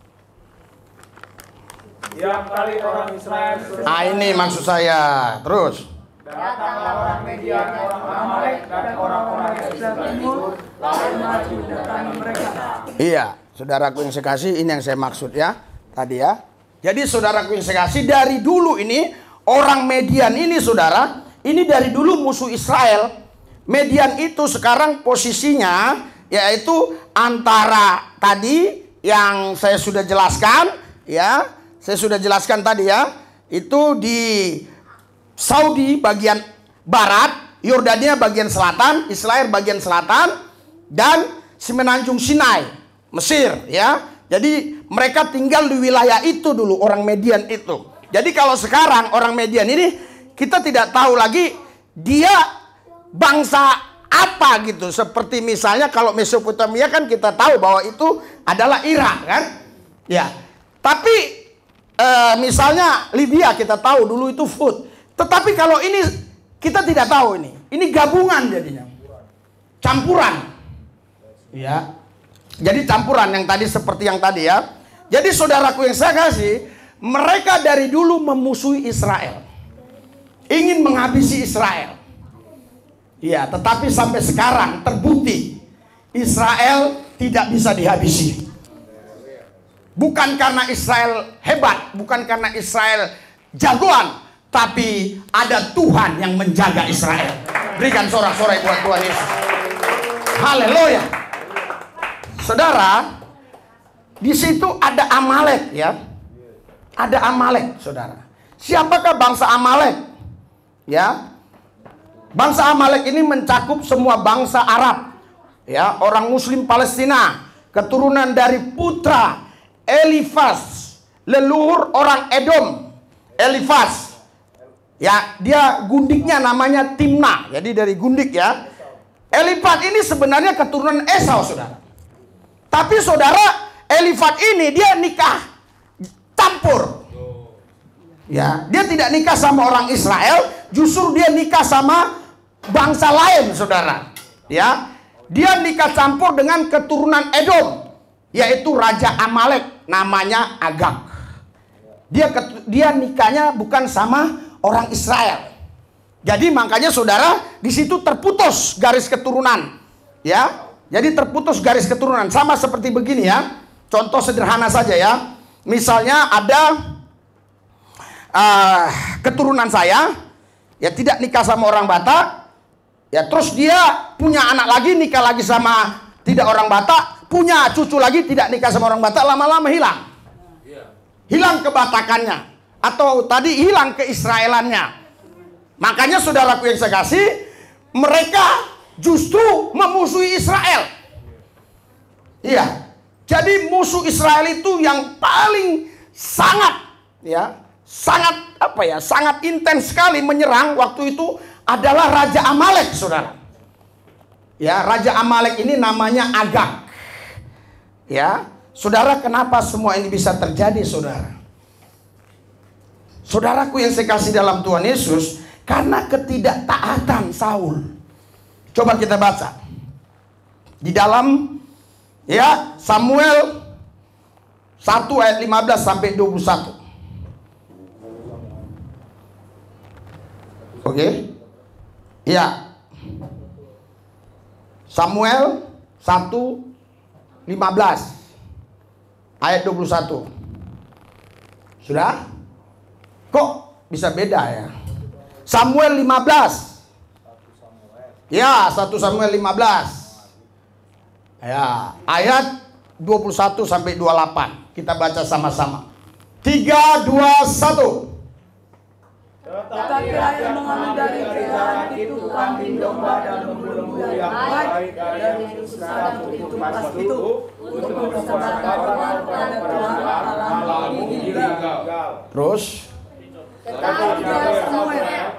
Tiap kali orang Israel Ini maksud saya. Terus. datanglah orang Median, orang Amalek, dan orang-orang yang di sebelah timur, lalu maju datangi mereka. Iya, saudaraku yang saya kasih, ini yang saya maksud ya. Tadi ya. Jadi saudaraku yang saya kasih, dari dulu ini orang Median ini saudara, ini dari dulu musuh Israel. Median itu sekarang posisinya yaitu antara tadi yang saya sudah jelaskan ya. Saya sudah jelaskan tadi ya. Itu di Saudi bagian barat, Yordania bagian selatan, Israel bagian selatan, dan Semenanjung Sinai, Mesir ya. Jadi mereka tinggal di wilayah itu dulu, orang Median itu. Jadi kalau sekarang orang Median ini kita tidak tahu lagi dia bangsa apa gitu. Seperti misalnya kalau Mesopotamia kan kita tahu bahwa itu adalah Irak kan. Ya. Tapi misalnya Libya kita tahu dulu itu Fud. Tetapi kalau ini kita tidak tahu ini. Ini gabungan jadinya. Campuran. Ya. Jadi campuran yang tadi seperti yang tadi ya. Jadi saudaraku yang saya kasih, mereka dari dulu memusuhi Israel. Ingin menghabisi Israel. Ya, tetapi sampai sekarang terbukti Israel tidak bisa dihabisi. Bukan karena Israel hebat, bukan karena Israel jagoan, tapi ada Tuhan yang menjaga Israel. Berikan sorak-sorai buat Tuhan Yesus. Haleluya. Saudara, di situ ada Amalek ya. Ada Amalek, saudara. Siapakah bangsa Amalek? Ya. Bangsa Amalek ini mencakup semua bangsa Arab. Ya, orang Muslim Palestina, keturunan dari putra Elifaz, leluhur orang Edom. Elifaz. Ya, dia gundiknya namanya Timna. Jadi dari gundik ya. Elifaz ini sebenarnya keturunan Esau, saudara. Tapi saudara, Elifaz ini dia nikah campur. Ya, dia tidak nikah sama orang Israel, justru dia nikah sama bangsa lain, saudara. Ya, dia nikah campur dengan keturunan Edom, yaitu Raja Amalek, namanya Agag. Dia nikahnya bukan sama orang Israel. Jadi makanya saudara, di situ terputus garis keturunan. Ya. Jadi terputus garis keturunan. Sama seperti begini ya. Contoh sederhana saja ya. Misalnya ada keturunan saya, ya tidak nikah sama orang Batak, ya terus dia punya anak lagi, nikah lagi sama tidak orang Batak, punya cucu lagi tidak nikah sama orang Batak, lama-lama hilang. Hilang kebatakannya. Atau tadi hilang keisraelannya. Makanya saudaraku yang saya kasih, mereka justru memusuhi Israel. Iya. Jadi musuh Israel itu yang paling sangat ya, sangat intens sekali menyerang waktu itu adalah Raja Amalek, saudara. Ya, Raja Amalek ini namanya Agag. Ya, saudara, kenapa semua ini bisa terjadi, saudara? Saudaraku yang saya kasih dalam Tuhan Yesus, karena ketidaktaatan Saul. Coba kita baca di dalam ya Samuel 1 ayat 15 sampai 21. Oke. Ya. Samuel 1:15 ayat 21. Sudah? Kok bisa beda ya? Samuel 15. Ya, 1 Samuel 15. Ya, ayat 21 sampai 28. Kita baca sama-sama. 3, 2, 1. Tetapi rakyat mengambil dari jalan itu kambing domba dan lembu-lembu yang baik dari satu itu pas itu untuk mempersembahkan korban kepada Tuhan Allah di Gilgal. Terus Tetapi Samuel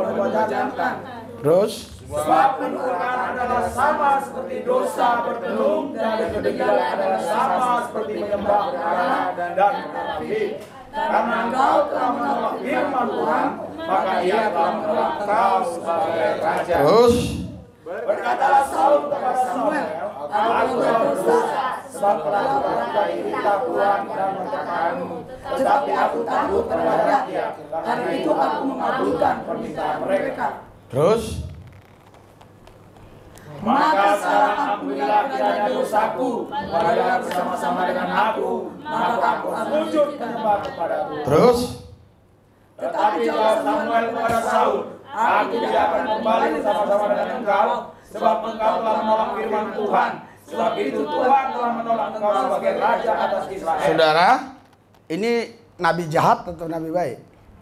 berbuat jantan. Terus Sebab penuhan adalah sama seperti dosa bertelung, dan kebenaran adalah sama seperti menyembah berhala dan menerapi. Karena engkau telah menolak firman Tuhan, maka ia telah menolak engkau sebagai raja. Terus Berkatalah Saul kepada Samuel, aku berdosa, sebab telah melakukan perintah Tuhan dan mencakamu. Tetapi aku takut terhadap rakyat, karena itu aku mengabulkan permintaan mereka. Terus Maka sekarang ampunilah kiranya dosaku, marilah bersama-sama dengan aku, maka aku sujud menyembah kepada Tuhan. Terus Tetapi jawab Samuel kepada Saul, aku tidak akan kembali bersama-sama dengan engkau, sebab engkau telah menolak firman Tuhan. Sebab itu Tuhan telah menolak engkau sebagai raja atas Israel. saudara, ini nabi jahat atau nabi baik?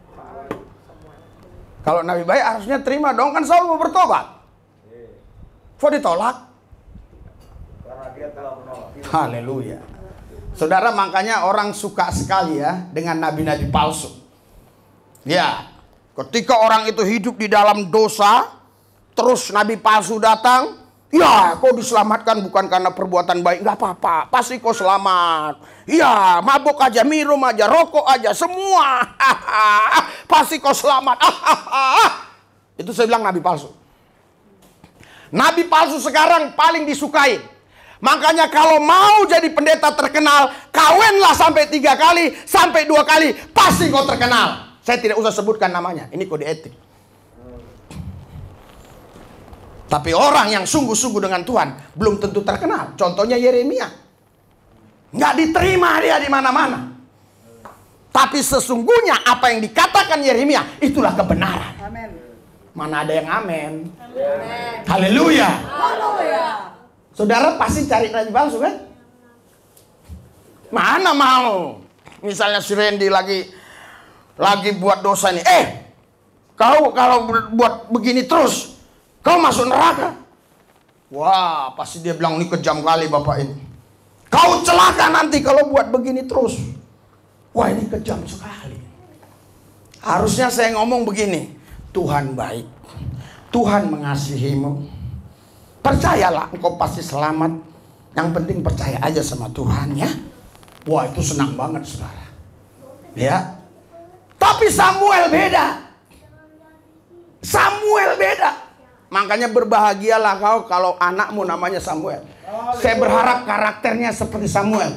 Kalau nabi baik harusnya terima dong, kan Saul mau bertobat. Kok ditolak? Karena dia telah menolak. Haleluya. Saudara, makanya orang suka sekali ya dengan nabi-nabi palsu. Ya, ketika orang itu hidup di dalam dosa, terus nabi palsu datang, ya kau diselamatkan bukan karena perbuatan baik, nggak apa-apa, pasti kau selamat. Ya, mabuk aja, minum aja, rokok aja, semua, pasti kau selamat. Itu saya bilang nabi palsu. Nabi palsu sekarang paling disukai. Makanya kalau mau jadi pendeta terkenal, kawinlah sampai 3 kali, sampai 2 kali, pasti kau terkenal. Saya tidak usah sebutkan namanya, ini kode etik. Tapi orang yang sungguh-sungguh dengan Tuhan belum tentu terkenal. Contohnya Yeremia, nggak diterima dia di mana-mana. Tapi sesungguhnya apa yang dikatakan Yeremia itulah kebenaran. Amin. Mana ada yang amin? Haleluya. Haleluya. Saudara pasti cari nabi palsu kan? Mana mau? Misalnya si Randy lagi buat dosa nih. Kau kalau buat begini terus, kau masuk neraka. Wah, pasti dia bilang ini kejam kali bapak ini. Kau celaka nanti kalau buat begini terus. Wah, ini kejam sekali. Harusnya saya ngomong begini. Tuhan baik, Tuhan mengasihimu, percayalah engkau pasti selamat. Yang penting percaya aja sama Tuhan ya. Wah, itu senang banget saudara. Ya. Tapi Samuel beda. Samuel beda. Makanya berbahagialah kau kalau anakmu namanya Samuel. Saya berharap karakternya seperti Samuel.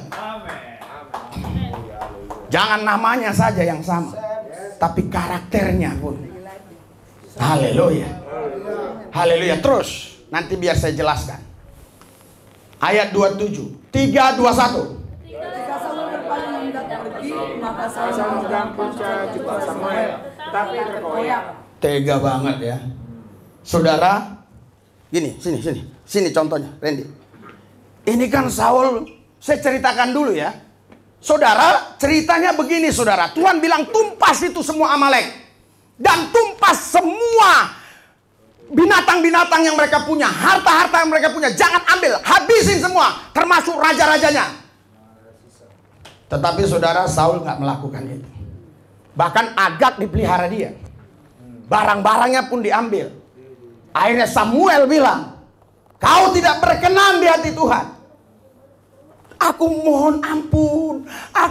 Jangan namanya saja yang sama, tapi karakternya pun. Haleluya. Haleluya. Terus nanti biar saya jelaskan. Ayat 27. 3:21. Ketika Saul berpaling hendak pergi, maka Saul memegang kunci jubah Samuel, tetapi terkoyak. Tega banget ya. Saudara, gini, sini contohnya, Randy. Ini kan Saul, saya ceritakan dulu ya. Saudara, ceritanya begini saudara. Tuhan bilang tumpas itu semua Amalek. Dan tumpas semua binatang-binatang yang mereka punya, harta-harta yang mereka punya. Jangan ambil, habisin semua, termasuk raja-rajanya. Tetapi saudara, Saul nggak melakukan itu. Bahkan Agag dipelihara dia. Barang-barangnya pun diambil. Akhirnya Samuel bilang, kau tidak berkenan di hati Tuhan. Aku mohon ampun,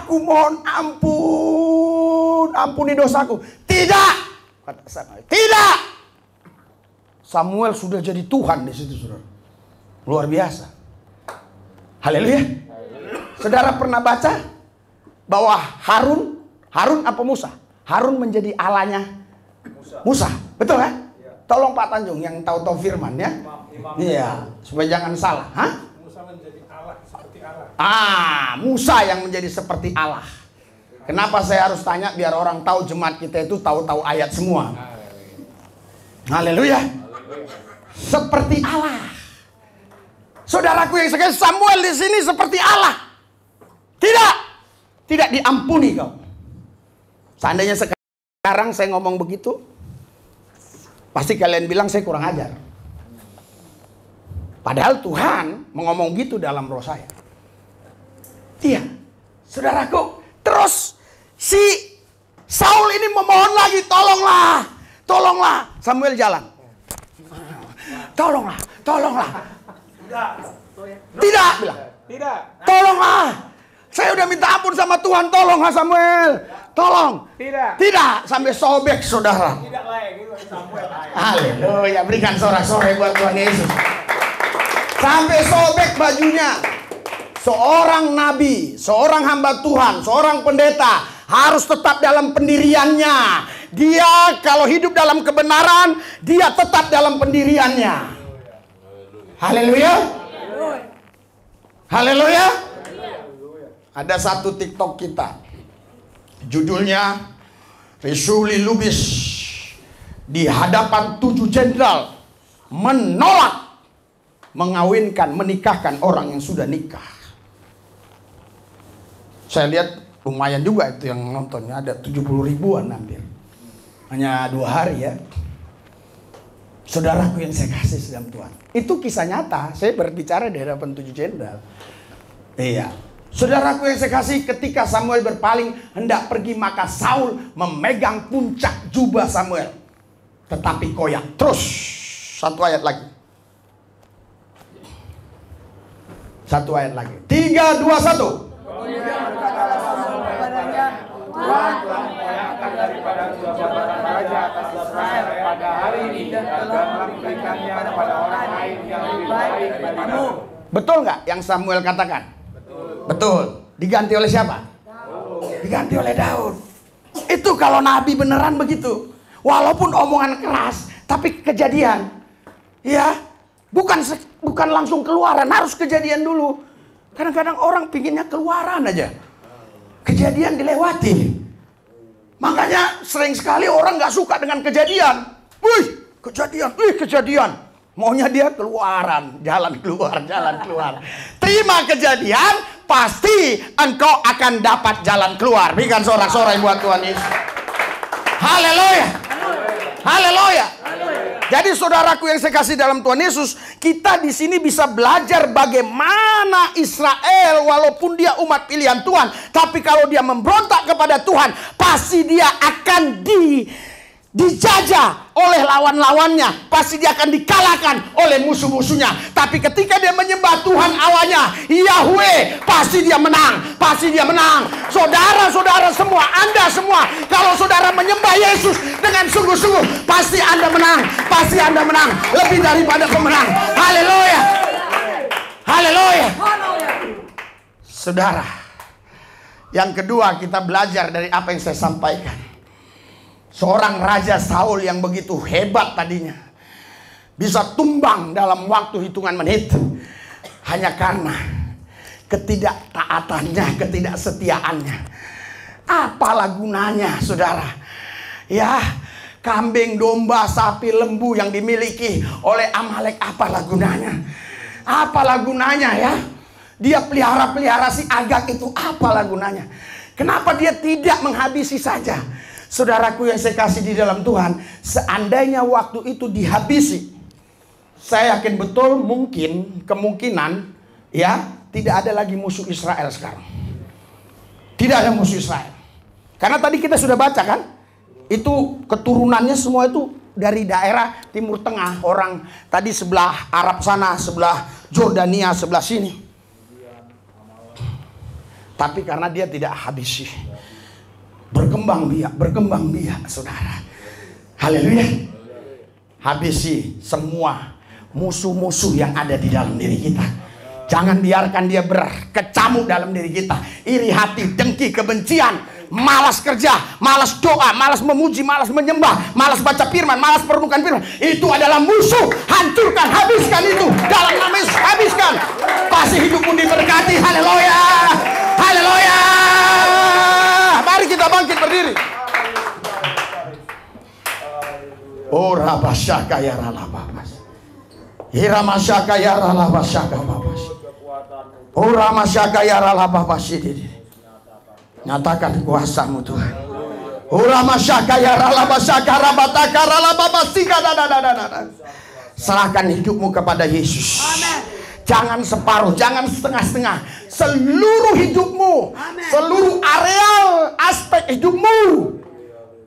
ampuni dosaku. Tidak. Kata Samuel, tidak. Samuel sudah jadi Tuhan di situ, saudara. Luar biasa. Haleluya. Saudara pernah baca bahwa Harun apa Musa? Harun menjadi Allahnya Musa. Betul kan? Tolong Pak Tanjung yang tahu firman ya. Iya, supaya jangan salah. Musa menjadi Allah seperti Allah. Musa yang menjadi seperti Allah. Kenapa saya harus tanya? Biar orang tahu jemaat kita itu tahu-tahu ayat semua. Haleluya. Seperti Allah. Saudaraku yang sekalian, Samuel di sini seperti Allah. Tidak diampuni kau. Seandainya sekarang saya ngomong begitu, pasti kalian bilang saya kurang ajar. Padahal Tuhan mengomong gitu dalam roh saya. Iya, saudaraku. Terus si Saul ini memohon lagi, Tolonglah. Samuel jalan. Tolonglah. Tidak, bilang. Tidak. Tolonglah. Saya udah minta ampun sama Tuhan. Tolonglah Samuel. Tolong. Tidak. Sampai sobek saudara. Tidak layak itu Samuel. Haleluya. Berikan sorak-sorai buat Tuhan Yesus. Sampai sobek bajunya. Seorang nabi, seorang hamba Tuhan, seorang pendeta harus tetap dalam pendiriannya. Dia kalau hidup dalam kebenaran, dia tetap dalam pendiriannya. Haleluya. Haleluya. Ada satu TikTok kita. Judulnya Resuli Lubis di hadapan 7 jenderal menolak menikahkan orang yang sudah nikah. Saya lihat lumayan juga itu yang nontonnya, ada 70 ribuan hampir. Hanya 2 hari ya. Saudaraku yang saya kasih dalam Tuhan. Itu kisah nyata, saya berbicara di hadapan 7 jenderal. Iya. Saudaraku yang saya kasih, ketika Samuel berpaling hendak pergi, maka Saul memegang puncak jubah Samuel. Tetapi koyak. Terus, satu ayat lagi. 3, 2, 1. Kemudian berkatalah Samuel kepadanya, Tuhan telah mengoyakkan daripada jabatan raja atas Israel pada hari ini dan telah memberikannya kepada orang lain yang lebih baik daripadamu. Betul nggak yang Samuel katakan? Betul. Diganti oleh siapa? Diganti oleh Daud. Itu kalau nabi beneran begitu. Walaupun omongan keras, tapi kejadian. Ya, bukan langsung keluaran, harus kejadian dulu. Kadang-kadang orang pinginnya keluaran aja. Kejadian dilewati. Makanya sering sekali orang gak suka dengan kejadian. Wih, kejadian. Maunya dia keluaran, jalan keluar. Terima kejadian, pasti engkau akan dapat jalan keluar. Berikan sorak-sorai buat Tuhan Yesus. Haleluya. Haleluya. Jadi saudaraku yang saya kasih dalam Tuhan Yesus, kita di sini bisa belajar bagaimana Israel walaupun dia umat pilihan Tuhan, tapi kalau dia memberontak kepada Tuhan, pasti dia akan dijajah oleh lawan-lawannya, pasti dia akan dikalahkan oleh musuh-musuhnya. Tapi ketika dia menyembah Tuhan Allahnya, Yahweh, pasti dia menang. Saudara-saudara semua, Anda semua, kalau saudara menyembah Yesus dengan sungguh-sungguh, pasti Anda menang, lebih daripada pemenang. Haleluya. Saudara, yang kedua kita belajar dari apa yang saya sampaikan. Seorang Raja Saul yang begitu hebat tadinya bisa tumbang dalam waktu hitungan menit hanya karena ketidaktaatannya, ketidaksetiaannya. Apalah gunanya, saudara? Ya, kambing, domba, sapi, lembu yang dimiliki oleh Amalek, apalah gunanya ya? Dia pelihara si Agag itu, apalah gunanya? Kenapa dia tidak menghabisi saja? Saudaraku yang saya kasih di dalam Tuhan, seandainya waktu itu dihabisi, saya yakin betul kemungkinan ya, tidak ada lagi musuh Israel sekarang. Tidak ada musuh Israel. Karena tadi kita sudah baca kan, itu keturunannya semua itu dari daerah Timur Tengah. Orang tadi sebelah Arab sana, sebelah Jordania, sebelah sini. Tapi karena dia tidak habisi, berkembang biak, saudara. Haleluya. Habisi semua musuh-musuh yang ada di dalam diri kita. Jangan biarkan dia berkecamuk dalam diri kita. Iri hati, dengki, kebencian, malas kerja, malas doa, malas memuji, malas menyembah, malas baca firman, malas merenungkan firman. Itu adalah musuh. Hancurkan, habiskan itu. Dalam nama Yesus, habiskan. Pasti hidupmu diberkati. Haleluya. Haleluya. Mari kita bangkit berdiri. Oh rabasyaka ya ralababas. Iramasyaka ya ralabasyaka babas. Oh ramasyaka ya ralababas. Nyatakan kuasamu Tuhan. Oh ramasyaka ya ralabasyaka rabataka ralababas. Serahkan hidupmu kepada Yesus. Jangan separuh, jangan setengah-setengah. Seluruh hidupmu, seluruh areal aspek hidupmu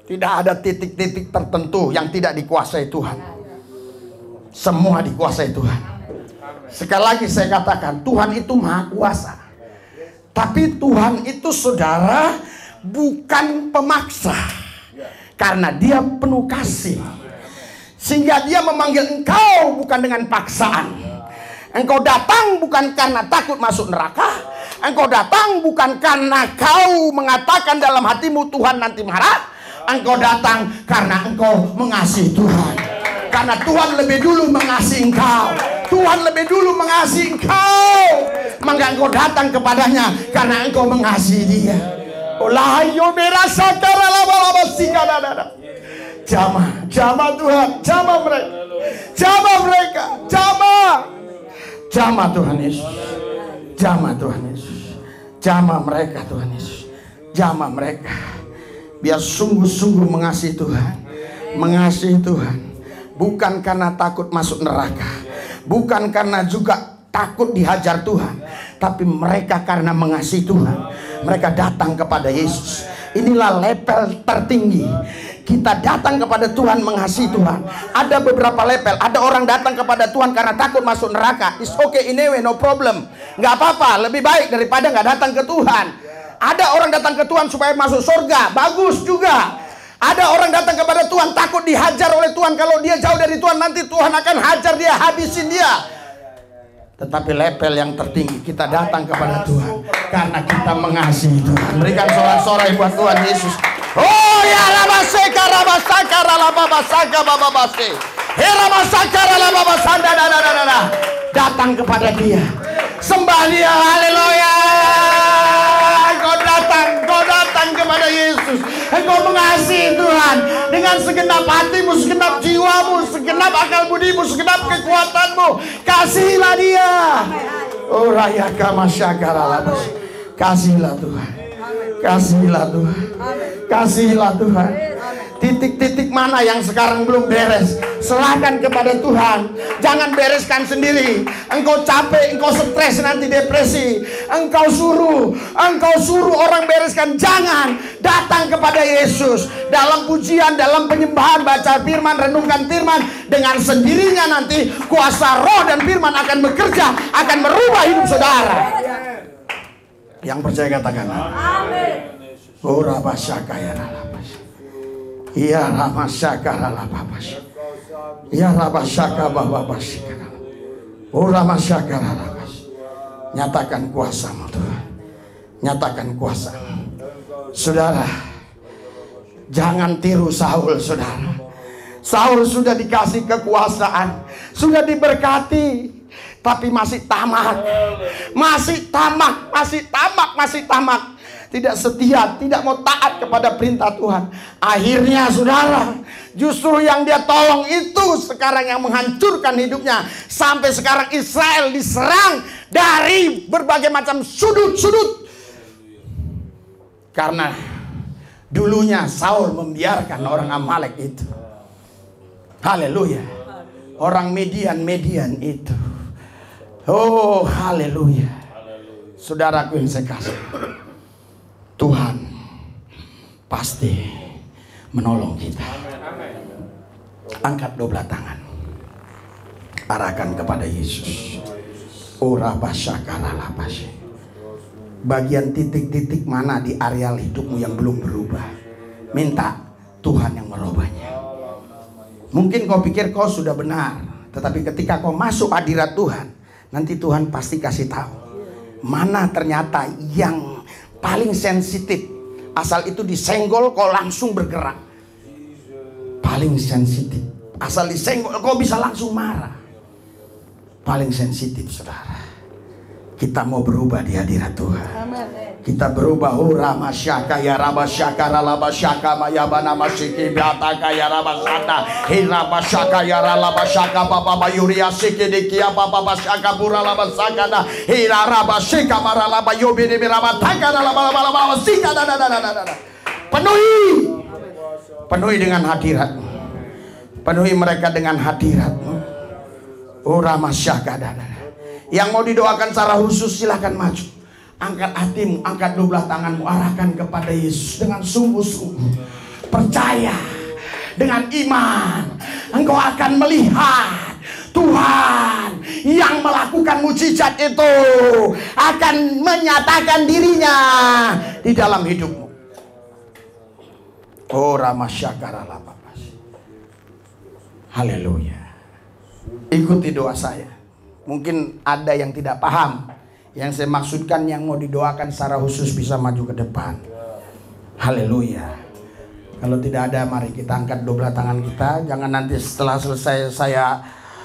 Tidak ada titik-titik tertentu yang tidak dikuasai Tuhan. Semua dikuasai Tuhan. Sekali lagi saya katakan, Tuhan itu maha kuasa. Tapi Tuhan itu saudara bukan pemaksa. Karena dia penuh kasih. Sehingga dia memanggil engkau bukan dengan paksaan. Engkau datang bukan karena takut masuk neraka. Engkau datang bukan karena kau mengatakan dalam hatimu Tuhan nanti marah. Engkau datang karena engkau mengasihi Tuhan. Karena Tuhan lebih dulu mengasihi engkau. Tuhan lebih dulu mengasihi engkau. Maka engkau datang kepadanya karena engkau mengasihi dia. Olahayo merasa karalaba sikadadada. Jamah Tuhan, jamah mereka. Jamah mereka, jamah Tuhan Yesus. Jamah Tuhan Yesus. Jamah mereka Tuhan Yesus. Jamah mereka. Biar sungguh-sungguh mengasihi Tuhan. Mengasihi Tuhan. Bukan karena takut masuk neraka. Bukan karena juga takut dihajar Tuhan. Tapi mereka karena mengasihi Tuhan. Mereka datang kepada Yesus. Inilah level tertinggi. Kita datang kepada Tuhan mengasihi Tuhan. Ada beberapa level. Ada orang datang kepada Tuhan karena takut masuk neraka. It's okay anyway, no problem. Nggak apa-apa, lebih baik daripada nggak datang ke Tuhan. Ada orang datang ke Tuhan supaya masuk surga. Bagus juga. Ada orang datang kepada Tuhan takut dihajar oleh Tuhan. Kalau dia jauh dari Tuhan nanti Tuhan akan hajar dia, habisin dia. Tetapi level yang tertinggi kita datang kepada Tuhan karena kita mengasihi Tuhan. Berikan sorak-sorai buat Tuhan Yesus. Oh ya rabaseka rabasaka rababasaka bababase. Herabasaka rababasanda dadadadada. Datang kepada dia. Sembah dia. Haleluya. Engkau datang kepada Yesus. Engkau mengasihi Tuhan dengan segenap hatimu, segenap jiwamu, segenap akal budimu, segenap kekuatanmu. Kasihilah dia. Oh raya kamasyakalalabas. Kasihilah Tuhan. Kasihilah Tuhan. Kasihilah Tuhan. Titik-titik mana yang sekarang belum beres, serahkan kepada Tuhan. Jangan bereskan sendiri. Engkau capek, engkau stres, nanti depresi. Engkau suruh orang bereskan. Jangan. Datang kepada Yesus. Dalam pujian, dalam penyembahan, baca firman, renungkan firman. Dengan sendirinya nanti kuasa roh dan firman akan bekerja, akan merubah hidup saudara. Yang percaya katakan amin. Oh rabasyaka ya rabas. Ya rabasyaka rababas. Ya rabasyaka bababas. Oh rabasyaka rabas. Nyatakan kuasa-Mu Tuhan. Nyatakan kuasa. Saudara, jangan tiru Saul, saudara. Saul sudah dikasih kekuasaan, sudah diberkati, tapi masih tamak. Tidak setia, tidak mau taat kepada perintah Tuhan. Akhirnya saudara, justru yang dia tolong itu sekarang yang menghancurkan hidupnya. Sampai sekarang Israel diserang dari berbagai macam sudut-sudut. Karena dulunya Saul membiarkan orang Amalek itu. Haleluya. Orang Median itu. Oh haleluya. Saudaraku yang saya kasih, Tuhan pasti menolong kita. Angkat dua belah tangan, arahkan kepada Yesus. Bagian titik-titik mana di areal hidupmu yang belum berubah, minta Tuhan yang merubahnya. Mungkin kau pikir kau sudah benar, tetapi ketika kau masuk hadirat Tuhan, nanti Tuhan pasti kasih tahu mana ternyata yang paling sensitif. Asal itu disenggol kau langsung bergerak. Paling sensitif. Asal disenggol kau bisa langsung marah. Paling sensitif saudara. Kita mau berubah di hadirat Tuhan. Kita berubah. Hura masyaka ya rabasyaka ralabasyaka mayabana masyiki biataka ya rabasata. Hira masyaka ya ralabasyaka papa mayuria sikidikia papa masyaka pura labasaka da. Hira rabasyika maralaba yobini mirabataka ralabalabalabalabasika da. Penuhi dengan hadirat. Penuhi mereka dengan hadirat. Hura masyaka da. Yang mau didoakan secara khusus silahkan maju. Angkat hatimu, angkat dua belah tanganmu, arahkan kepada Yesus dengan sungguh-sungguh. Percaya dengan iman, engkau akan melihat Tuhan yang melakukan mujizat itu akan menyatakan dirinya di dalam hidupmu. Oh Ramasyakaralapapas. Haleluya. Ikuti doa saya. Mungkin ada yang tidak paham. Yang saya maksudkan yang mau didoakan secara khusus bisa maju ke depan. Haleluya. Kalau tidak ada, mari kita angkat dua belah tangan kita. Jangan nanti setelah selesai saya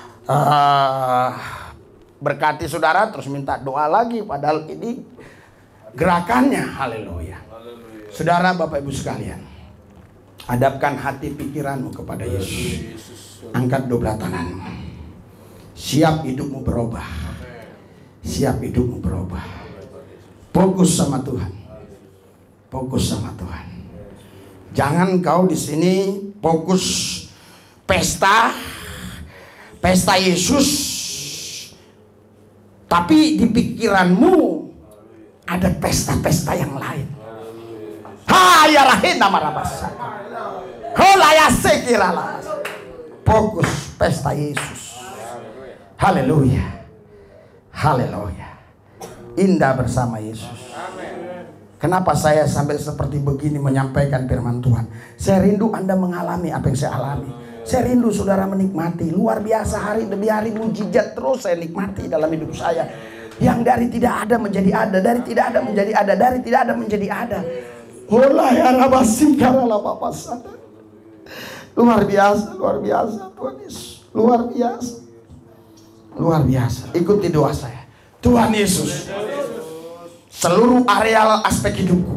berkati saudara terus minta doa lagi. Padahal ini gerakannya. Haleluya. Saudara, Bapak Ibu sekalian, hadapkan hati pikiranmu kepada Yesus. Angkat dua belah tanganmu. Siap hidupmu berubah. Siap hidupmu berubah. Fokus sama Tuhan. Fokus sama Tuhan. Jangan kau di sini fokus pesta Yesus, tapi di pikiranmu ada pesta-pesta yang lain. Hayarahin nama rabasa. Holayasekiralah. Fokus pesta Yesus. Haleluya. Haleluya. Indah bersama Yesus. Kenapa saya sampai seperti begini menyampaikan firman Tuhan? Saya rindu Anda mengalami apa yang saya alami. Saya rindu saudara menikmati. Luar biasa, hari demi hari mujizat terus saya nikmati dalam hidup saya. Yang dari tidak ada menjadi ada, dari tidak ada menjadi ada, dari tidak ada menjadi ada. Luar biasa, luar biasa Tuhan Yesus. Luar biasa. Luar biasa. Ikuti doa saya. Tuhan Yesus, seluruh areal aspek hidupku,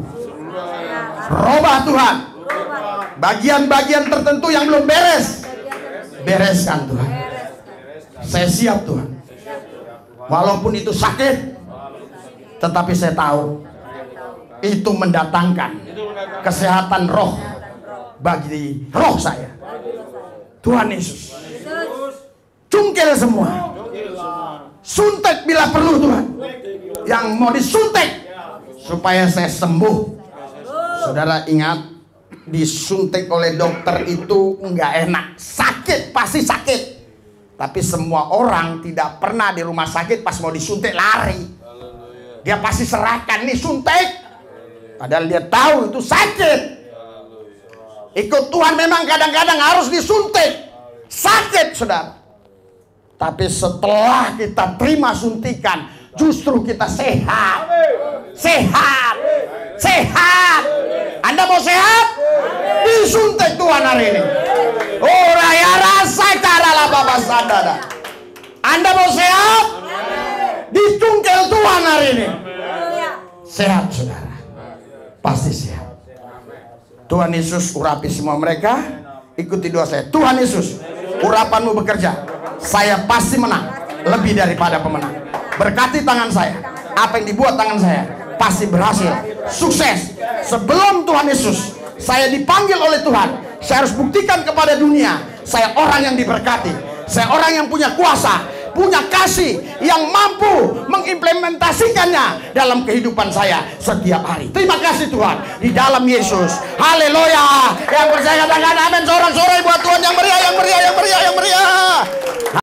robah Tuhan. Bagian-bagian tertentu yang belum beres, bereskan Tuhan. Saya siap Tuhan. Walaupun itu sakit, tetapi saya tahu itu mendatangkan kesehatan roh bagi roh saya. Tuhan Yesus, cungkil semua. Suntik bila perlu Tuhan. Yang mau disuntik supaya saya sembuh. Saudara ingat, disuntik oleh dokter itu enggak enak. Sakit, pasti sakit. Tapi semua orang tidak pernah di rumah sakit pas mau disuntik lari. Dia pasti serahkan, nih suntik. Padahal dia tahu itu sakit. Ikut Tuhan memang kadang-kadang harus disuntik. Sakit saudara. Tapi setelah kita terima suntikan, justru kita sehat. Sehat. Sehat. Anda mau sehat? Disuntik Tuhan hari ini. Oh raya rasa karalah Bapak sadada. Anda mau sehat? Dicungkil Tuhan hari ini. Sehat saudara. Pasti sehat. Tuhan Yesus urapi semua mereka. Ikuti doa saya. Tuhan Yesus, urapanmu bekerja. Saya pasti menang. Lebih daripada pemenang. Berkati tangan saya. Apa yang dibuat tangan saya pasti berhasil. Sukses. Sebelum Tuhan Yesus saya dipanggil oleh Tuhan, saya harus buktikan kepada dunia saya orang yang diberkati. Saya orang yang punya kuasa, punya kasih, yang mampu mengimplementasikannya dalam kehidupan saya setiap hari. Terima kasih Tuhan di dalam Yesus. Haleluya. Yang percaya katakan amin. Sorak-sorai buat Tuhan yang meriah, yang meriah, yang meriah, yang meriah.